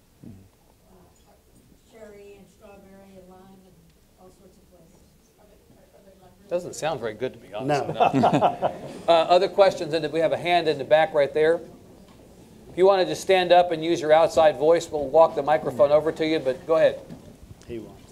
Uh, Cherry and strawberry and lime and all sorts of flavors. Doesn't sound very good to me, honestly. No. Uh, other questions? And we have a hand in the back right there. If you want to just stand up and use your outside voice, we'll walk the microphone over to you, but go ahead. He won.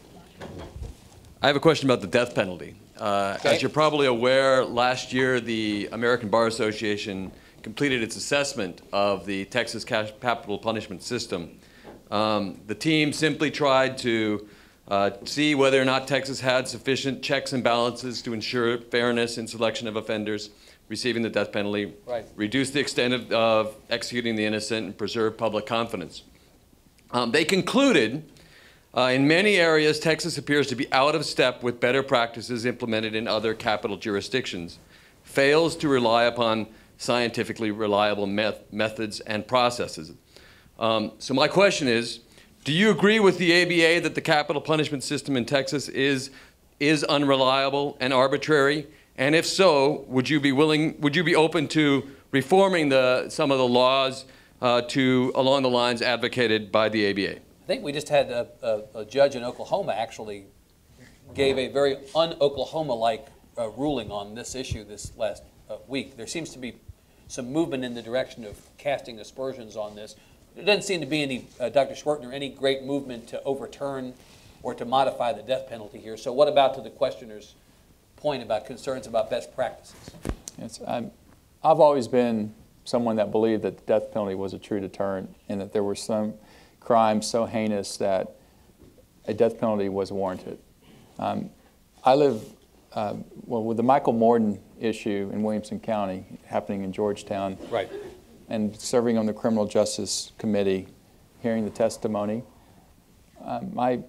I have a question about the death penalty. Uh, Okay. As you're probably aware, last year the American Bar Association completed its assessment of the Texas ca- capital punishment system. Um, the team simply tried to uh, see whether or not Texas had sufficient checks and balances to ensure fairness in selection of offenders receiving the death penalty, Right. reduce the extent of, of executing the innocent, and preserve public confidence. Um, they concluded Uh, in many areas, Texas appears to be out of step with better practices implemented in other capital jurisdictions, fails to rely upon scientifically reliable meth- methods and processes. Um, so my question is, do you agree with the A B A that the capital punishment system in Texas is, is unreliable and arbitrary? And if so, would you be willing, would you be open to reforming the, some of the laws uh, to, along the lines advocated by the A B A? I think we just had a, a, a judge in Oklahoma actually gave a very un-Oklahoma-like uh, ruling on this issue this last uh, week. There seems to be some movement in the direction of casting aspersions on this. There doesn't seem to be any, uh, Doctor Schwertner, any great movement to overturn or to modify the death penalty here. So what about to the questioner's point about concerns about best practices? Yes, I'm, I've always been someone that believed that the death penalty was a true deterrent and that there were some crimes so heinous that a death penalty was warranted. Um, I live, uh, well, with the Michael Morden issue in Williamson County happening in Georgetown, Right. and serving on the Criminal Justice Committee, hearing the testimony, uh, my,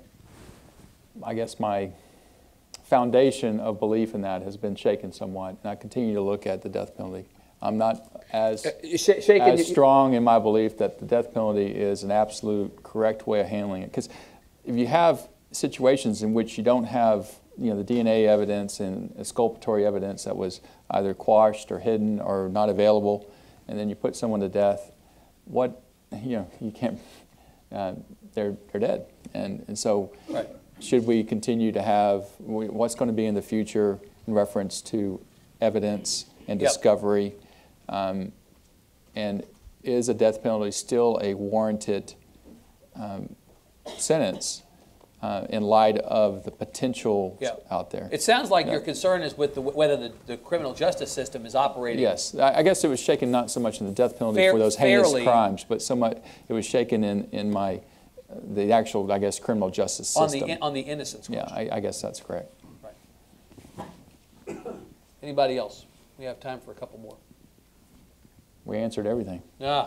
I guess my foundation of belief in that has been shaken somewhat, and I continue to look at the death penalty. I'm not as, Uh, sh- shaken, as you- strong in my belief that the death penalty is an absolute correct way of handling it. Because if you have situations in which you don't have, you know, the D N A evidence and exculpatory evidence that was either quashed or hidden or not available, and then you put someone to death, what, you know, you can't, uh, they're, they're dead. And, and so Right. should we continue to have, what's going to be in the future in reference to evidence and Yep. discovery? Um, and is a death penalty still a warranted um, sentence uh, in light of the potential Yeah. out there. It sounds like Yeah. your concern is with the, whether the, the criminal justice system is operating. Yes, I I guess it was shaken not so much in the death penalty Fair- for those heinous fairly- crimes, but so much, it was shaken in, in my, uh, the actual, I guess, criminal justice On system. the, on the innocence Yeah, question. I, I guess that's correct. Right. Anybody else? We have time for a couple more. We answered everything. Yeah.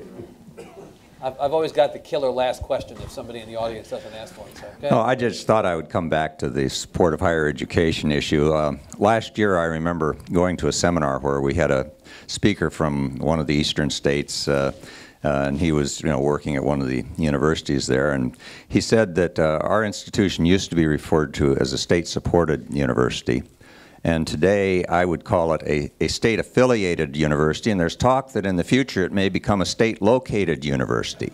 I've, I've always got the killer last question if somebody in the audience doesn't ask one. So, okay. No, I just thought I would come back to the support of higher education issue. Uh, last year, I remember going to a seminar where we had a speaker from one of the eastern states, uh, uh, and he was, you know, working at one of the universities there, and he said that uh, our institution used to be referred to as a state-supported university. And today, I would call it a, a state-affiliated university, and there's talk that in the future it may become a state-located university.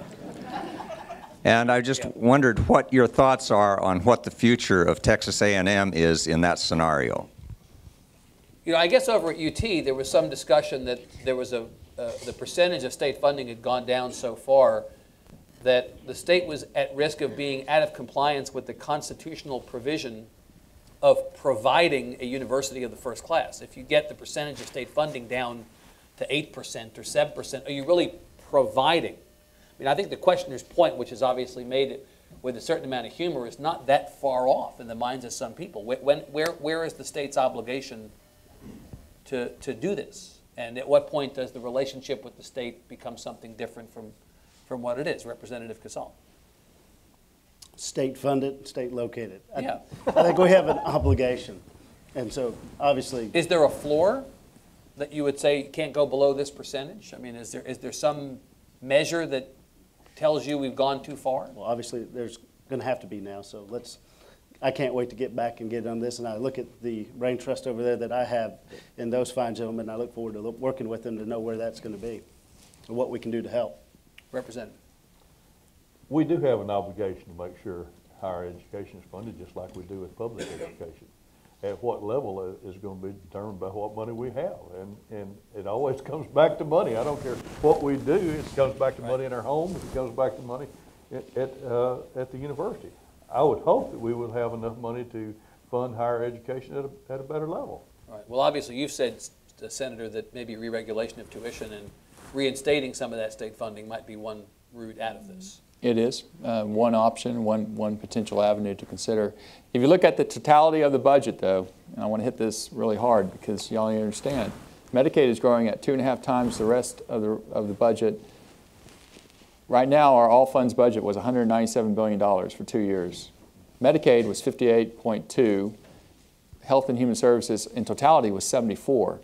And I just wondered what your thoughts are on what the future of Texas A and M is in that scenario. You know, I guess over at U T, there was some discussion that there was a, uh, the percentage of state funding had gone down so far that the state was at risk of being out of compliance with the constitutional provision of providing a university of the first class. If you get the percentage of state funding down to eight percent or seven percent, are you really providing? I mean, I think the questioner's point, which is obviously made with a certain amount of humor, is not that far off in the minds of some people. When, where, where is the state's obligation to, to do this? And at what point does the relationship with the state become something different from, from what it is? Representative Kacal. State funded, state located. I- Yeah. I think we have an obligation. And so obviously, Is there a floor that you would say can't go below this percentage? I mean, is there, is there some measure that tells you we've gone too far? well, obviously there's going to have to be now. So let's, I can't wait to get back and get on this. And I look at the brain trust over there that I have in those fine gentlemen. And I look forward to look, working with them to know where that's going to be and what we can do to help. Representative. We do have an obligation to make sure higher education is funded just like we do with public education. At what level is going to be determined by what money we have. And, and it always comes back to money. I don't care what we do, it comes back to money in our homes, it comes back to money at, at, uh, at the university. I would hope that we would have enough money to fund higher education at a, at a better level. All right. Well, obviously, you've said, uh, Senator, that maybe re-regulation of tuition and reinstating some of that state funding might be one route out of this. It is uh, one option, one, one potential avenue to consider. If you look at the totality of the budget, though, and I want to hit this really hard because y'all need to understand, Medicaid is growing at two and a half times the rest of the, of the budget. Right now, our all funds budget was one hundred ninety-seven billion dollars for two years. Medicaid was fifty-eight point two. Health and Human Services in totality was seventy-four.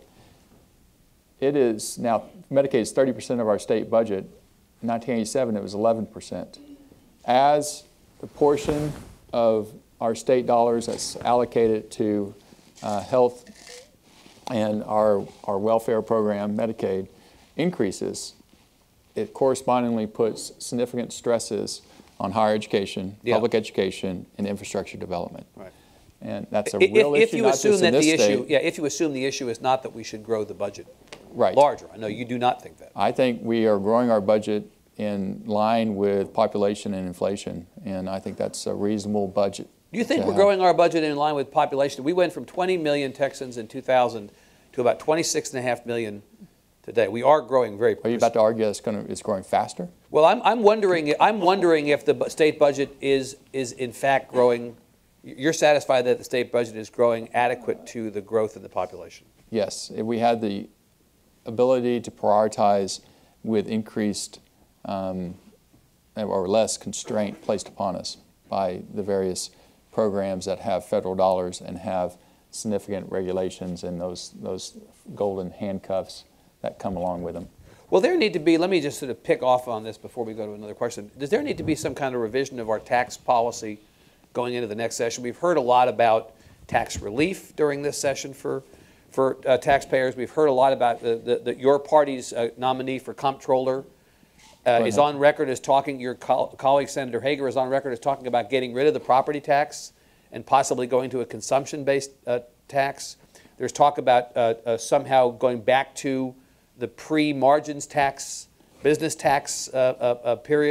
It is now, Medicaid is thirty percent of our state budget. In nineteen eighty-seven, it was eleven percent. As the portion of our state dollars that's allocated to uh, health and our, our welfare program, Medicaid, increases, it correspondingly puts significant stresses on higher education, Yeah. public education, and infrastructure development. Right. And that's a If, real if issue, you not assume just that in this the issue, state. yeah, if you assume the issue is not that we should grow the budget Right. larger. I know you do not think that. I think we are growing our budget in line with population and inflation, and I think that's a reasonable budget. Do you think to we're have. growing our budget in line with population? We went from twenty million Texans in two thousand to about twenty-six and a half million today. We are growing very. Are you about to argue that it's going to, it's growing faster? Well, I'm, I'm wondering. I'm wondering if the bu- state budget is is in fact growing. You're satisfied that the state budget is growing adequate to the growth in the population? Yes, if we had the ability to prioritize with increased um, or less constraint placed upon us by the various programs that have federal dollars and have significant regulations and those, those golden handcuffs that come along with them. Well, there need to be, let me just sort of pick off on this before we go to another question. Does there need to be some kind of revision of our tax policy going into the next session? We've heard a lot about tax relief during this session for, for uh, taxpayers. We've heard a lot about the, the, the, your party's uh, nominee for comptroller uh, is on record as talking, your co colleague Senator Hager is on record as talking about getting rid of the property tax and possibly going to a consumption-based uh, tax. There's talk about uh, uh, somehow going back to the pre-margins tax, business tax uh, uh, uh, period.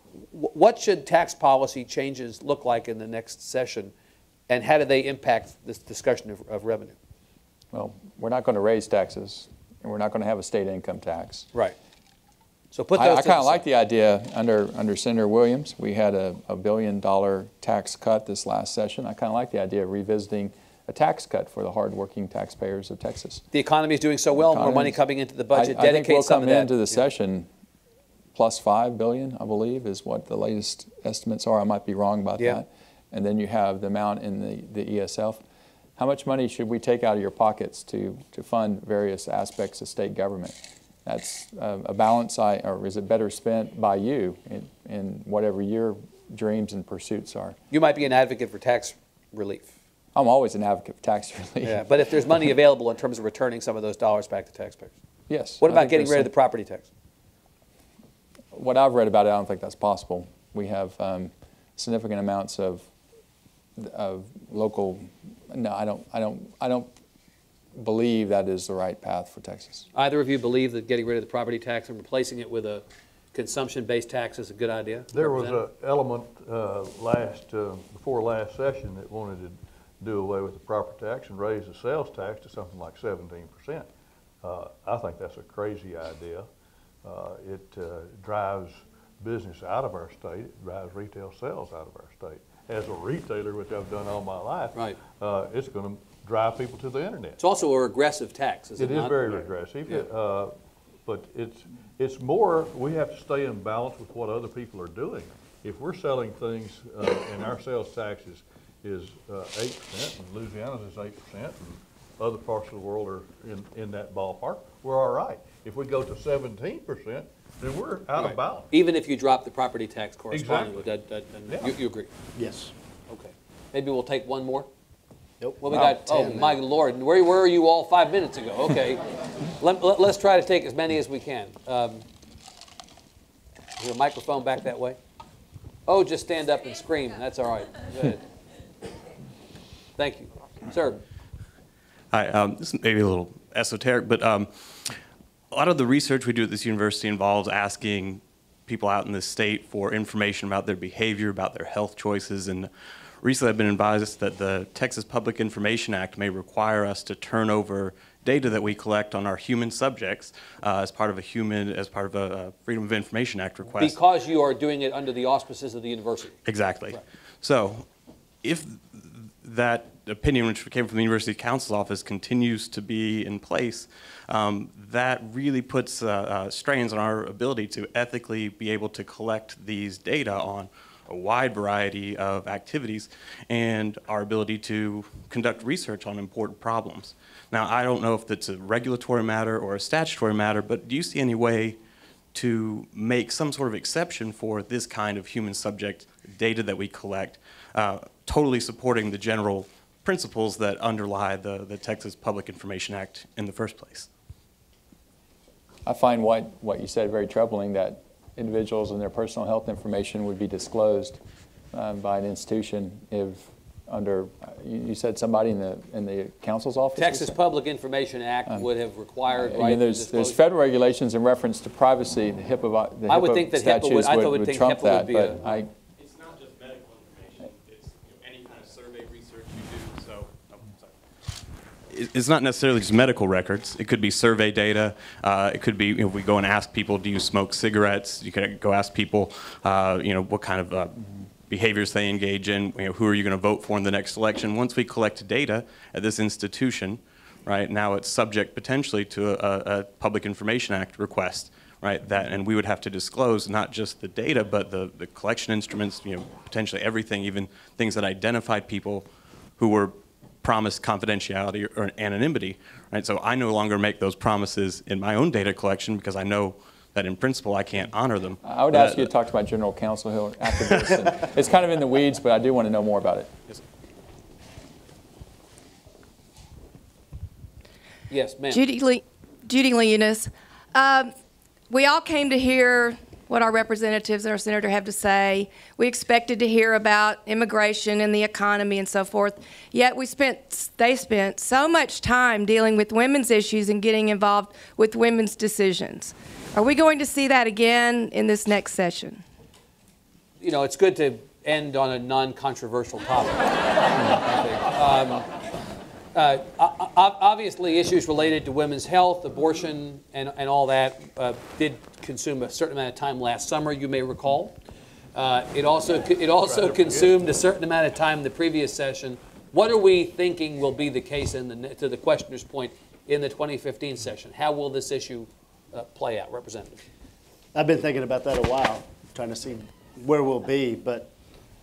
wh- what should tax policy changes look like in the next session, and how do they impact this discussion of, of revenue? Well, we're not going to raise taxes, and we're not going to have a state income tax. Right. So put I, those I to kind the of like side. the idea under under Senator Williams. We had a, a billion dollar tax cut this last session. I kind of like the idea of revisiting a tax cut for the hardworking taxpayers of Texas. The economy is doing so well, more money Economy's- coming into the budget. I, I think Dedicate we'll some come of that. into the Yeah. session plus five billion, I believe, is what the latest estimates are. I might be wrong about Yeah. that. And then you have the amount in the, the E S F. How much money should we take out of your pockets to, to fund various aspects of state government? That's uh, a balance, I, or is it better spent by you in, in whatever your dreams and pursuits are? You might be an advocate for tax relief. I'm always an advocate for tax relief. Yeah, but if there's money available in terms of returning some of those dollars back to taxpayers. Yes. What I about think getting there's rid of some- the property tax? What I've read about it, I don't think that's possible. We have um, significant amounts of of local. No, I don't. I don't. I don't believe that is the right path for Texas. Either of you believe that getting rid of the property tax and replacing it with a consumption-based tax is a good idea? There was Representative? an element uh, last, uh, before last session that wanted to do away with the property tax and raise the sales tax to something like seventeen percent. Uh, I think that's a crazy idea. Uh, it uh, drives business out of our state. It drives retail sales out of our state. As a retailer, which I've done all my life, Right. uh, it's going to drive people to the internet. It's also a regressive tax, is it, It is not? very Right. regressive, Yeah. uh, but it's, it's more, we have to stay in balance with what other people are doing. If we're selling things, uh, and our sales tax is, is uh, eight percent, and Louisiana's is eight percent, and other parts of the world are in, in that ballpark, we're all right. If we go to seventeen percent, then we're out Right. of balance. Even if you drop the property tax corresponding with Exactly. that, that- Yeah. you, you agree? Yes. Okay. Maybe we'll take one more? Nope. Well, we Wow. got, oh, ten my now. Lord, where where were you all five minutes ago? Okay. let, let, let's try to take as many as we can. Um, is there a microphone back that way? Oh, just stand up and scream. That's all right. Go ahead. Thank you. Sir. Hi, um, this is maybe a little esoteric, but um, a lot of the research we do at this university involves asking people out in this state for information about their behavior, about their health choices, and recently I've been advised that the Texas Public Information Act may require us to turn over data that we collect on our human subjects uh, as part of a human, as part of a uh, Freedom of Information Act request. Because you are doing it under the auspices of the university. Exactly. Right. So if that opinion, which came from the University Counsel's Office, continues to be in place, um, that really puts uh, uh, strains on our ability to ethically be able to collect these data on a wide variety of activities and our ability to conduct research on important problems. Now, I don't know if that's a regulatory matter or a statutory matter, but do you see any way to make some sort of exception for this kind of human subject data that we collect, uh, totally supporting the general principles that underlie the, the Texas Public Information Act in the first place? I find what, what you said very troubling, that individuals and their personal health information would be disclosed um, by an institution if under, you, you said somebody in the in the council's office? Texas Public Information Act would have required I right mean, there's, to there's disclosure. federal regulations in reference to privacy, the HIPAA, the I would HIPAA think that HIPAA would- statutes I would, would would think trump HIPAA would that, be but a- I, It's not just medical information, it's you know, any kind of survey research you do, so, oh, sorry. It- It's not necessarily just medical records. It could be survey data. Uh, it could be, you know, we go and ask people, do you smoke cigarettes? You could go ask people, uh, you know, what kind of uh, behaviors they engage in, you know, who are you going to vote for in the next election. Once we collect data at this institution, right, now it's subject potentially to a, a Public Information Act request, right, that, and we would have to disclose not just the data, but the, the collection instruments, you know, potentially everything, even things that identified people who were promised confidentiality or anonymity, right? So I no longer make those promises in my own data collection because I know that in principle I can't honor them. I would But ask you to talk to my general counsel Hill after this. And it's kind of in the weeds, but I do want to know more about it. Yes. Yes, ma'am. Judy, Le- Judy Leonis. Um, we all came to hear what our representatives and our senator have to say. We expected to hear about immigration and the economy and so forth. Yet we spent, they spent so much time dealing with women's issues and getting involved with women's decisions. Are we going to see that again in this next session? you know, it's good to end on a non-controversial topic. I think. Um, uh, obviously, issues related to women's health, abortion, and, and all that uh, did consume a certain amount of time last summer, you may recall. Uh, it also, it also consumed a certain amount of time in the previous session. What are we thinking will be the case, in the, to the questioner's point, in the twenty fifteen session? How will this issue uh, play out, Representative? I've been thinking about that a while, trying to see where we'll be, but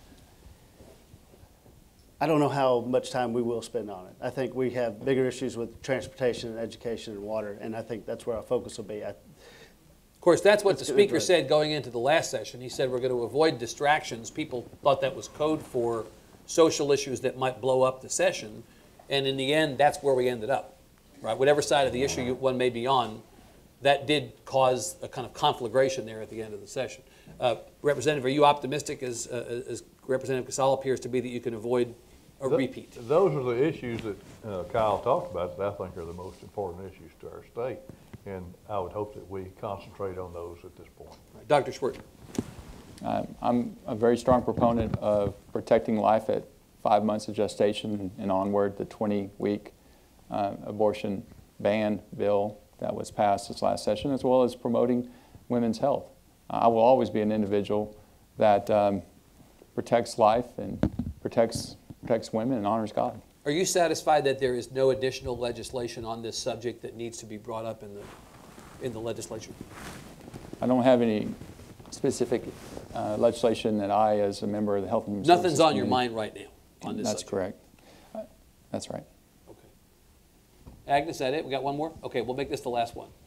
I don't know how much time we will spend on it. I think we have bigger issues with transportation and education and water, and I think that's where our focus will be. I, of course, that's what the speaker said going into the last session. He said we're going to avoid distractions. People thought that was code for social issues that might blow up the session, and in the end, that's where we ended up. Right? Whatever side of the issue you, one may be on, that did cause a kind of conflagration there at the end of the session. Uh, Representative, are you optimistic, as, uh, as Representative Kacal appears to be, that you can avoid a repeat? Those are the issues that uh, Kyle talked about that I think are the most important issues to our state, and I would hope that we concentrate on those at this point. Right. Doctor Schwertner. Uh, I'm a very strong proponent of protecting life at five months of gestation and onward, the twenty-week uh, abortion ban bill that was passed this last session, as well as promoting women's health. Uh, I will always be an individual that um, protects life and protects, protects women and honors God. Are you satisfied that there is no additional legislation on this subject that needs to be brought up in the, in the legislature? I don't have any specific uh, legislation that I, as a member of the Health and Human Nothing's Services on your Committee- mind right now on this That's subject? correct. Uh, That's right. Okay. Agnes, is that it? We got one more? Okay, we'll make this the last one.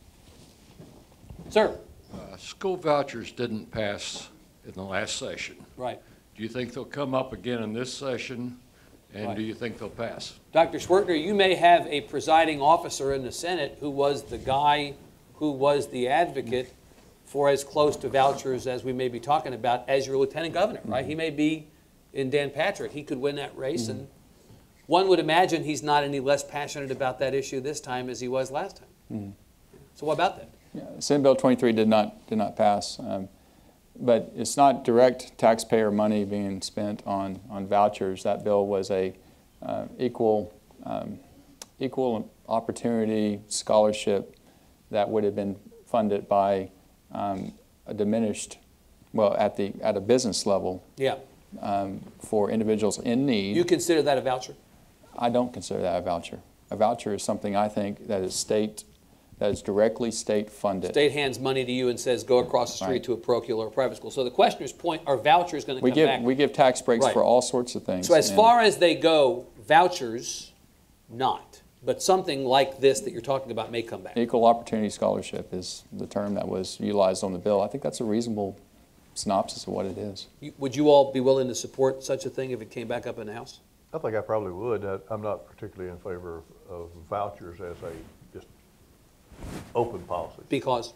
Sir. Uh, school vouchers didn't pass in the last session. Right. Do you think they'll come up again in this session, and Right. do you think they'll pass? Doctor Schwertner, you may have a presiding officer in the Senate who was the guy who was the advocate for as close to vouchers as we may be talking about as your lieutenant governor, right? Mm-hmm. He may be in Dan Patrick. He could win that race, mm-hmm. and one would imagine he's not any less passionate about that issue this time as he was last time. Mm-hmm. So what about that? Yeah, Senate Bill twenty-three did not did not pass, um, but it's not direct taxpayer money being spent on on vouchers. That bill was a uh, equal um, equal opportunity scholarship that would have been funded by um, a diminished, well, at the at a business level. Yeah. Um, for individuals in need. You consider that a voucher? I don't consider that a voucher. A voucher is something I think that is state. That is directly state funded. State hands money to you and says, go across the street right. to a parochial or a private school. So the questioner's point, are vouchers going to we come give, back? We give tax breaks right. for all sorts of things. So as far as they go, vouchers, not. But something like this that you're talking about may come back. Equal opportunity scholarship is the term that was utilized on the bill. I think that's a reasonable synopsis of what it is. You, would you all be willing to support such a thing if it came back up in the House? I think I probably would. I, I'm not particularly in favor of, of vouchers as a just open policy. Because?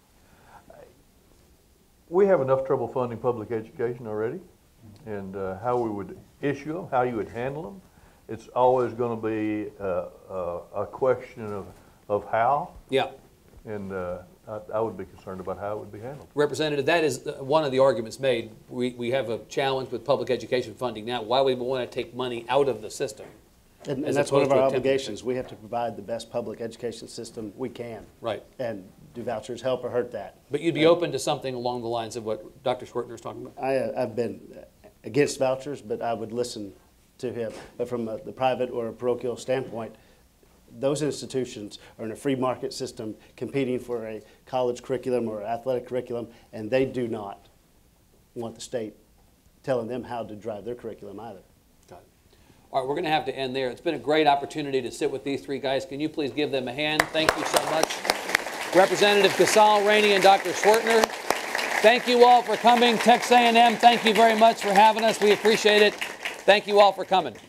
We have enough trouble funding public education already, and uh, how we would issue them, how you would handle them, it's always going to be uh, uh, a question of, of how. Yeah. And uh, I, I would be concerned about how it would be handled. Representative, that is one of the arguments made. We, we have a challenge with public education funding now. Why would we want to take money out of the system? And, and that's one of our obligations. We have to provide the best public education system we can. Right. And do vouchers help or hurt that? But you'd be and, open to something along the lines of what Doctor Schwertner is talking about? I, I've been against vouchers, but I would listen to him. But from a, the private or a parochial standpoint, those institutions are in a free market system competing for a college curriculum or athletic curriculum, and they do not want the state telling them how to drive their curriculum either. Got it. All right, we're going to have to end there. It's been a great opportunity to sit with these three guys. Can you please give them a hand? Thank you so much. Representative Kacal, Raney, and Doctor Schwertner. Thank you all for coming. Texas A and M, thank you very much for having us. We appreciate it. Thank you all for coming.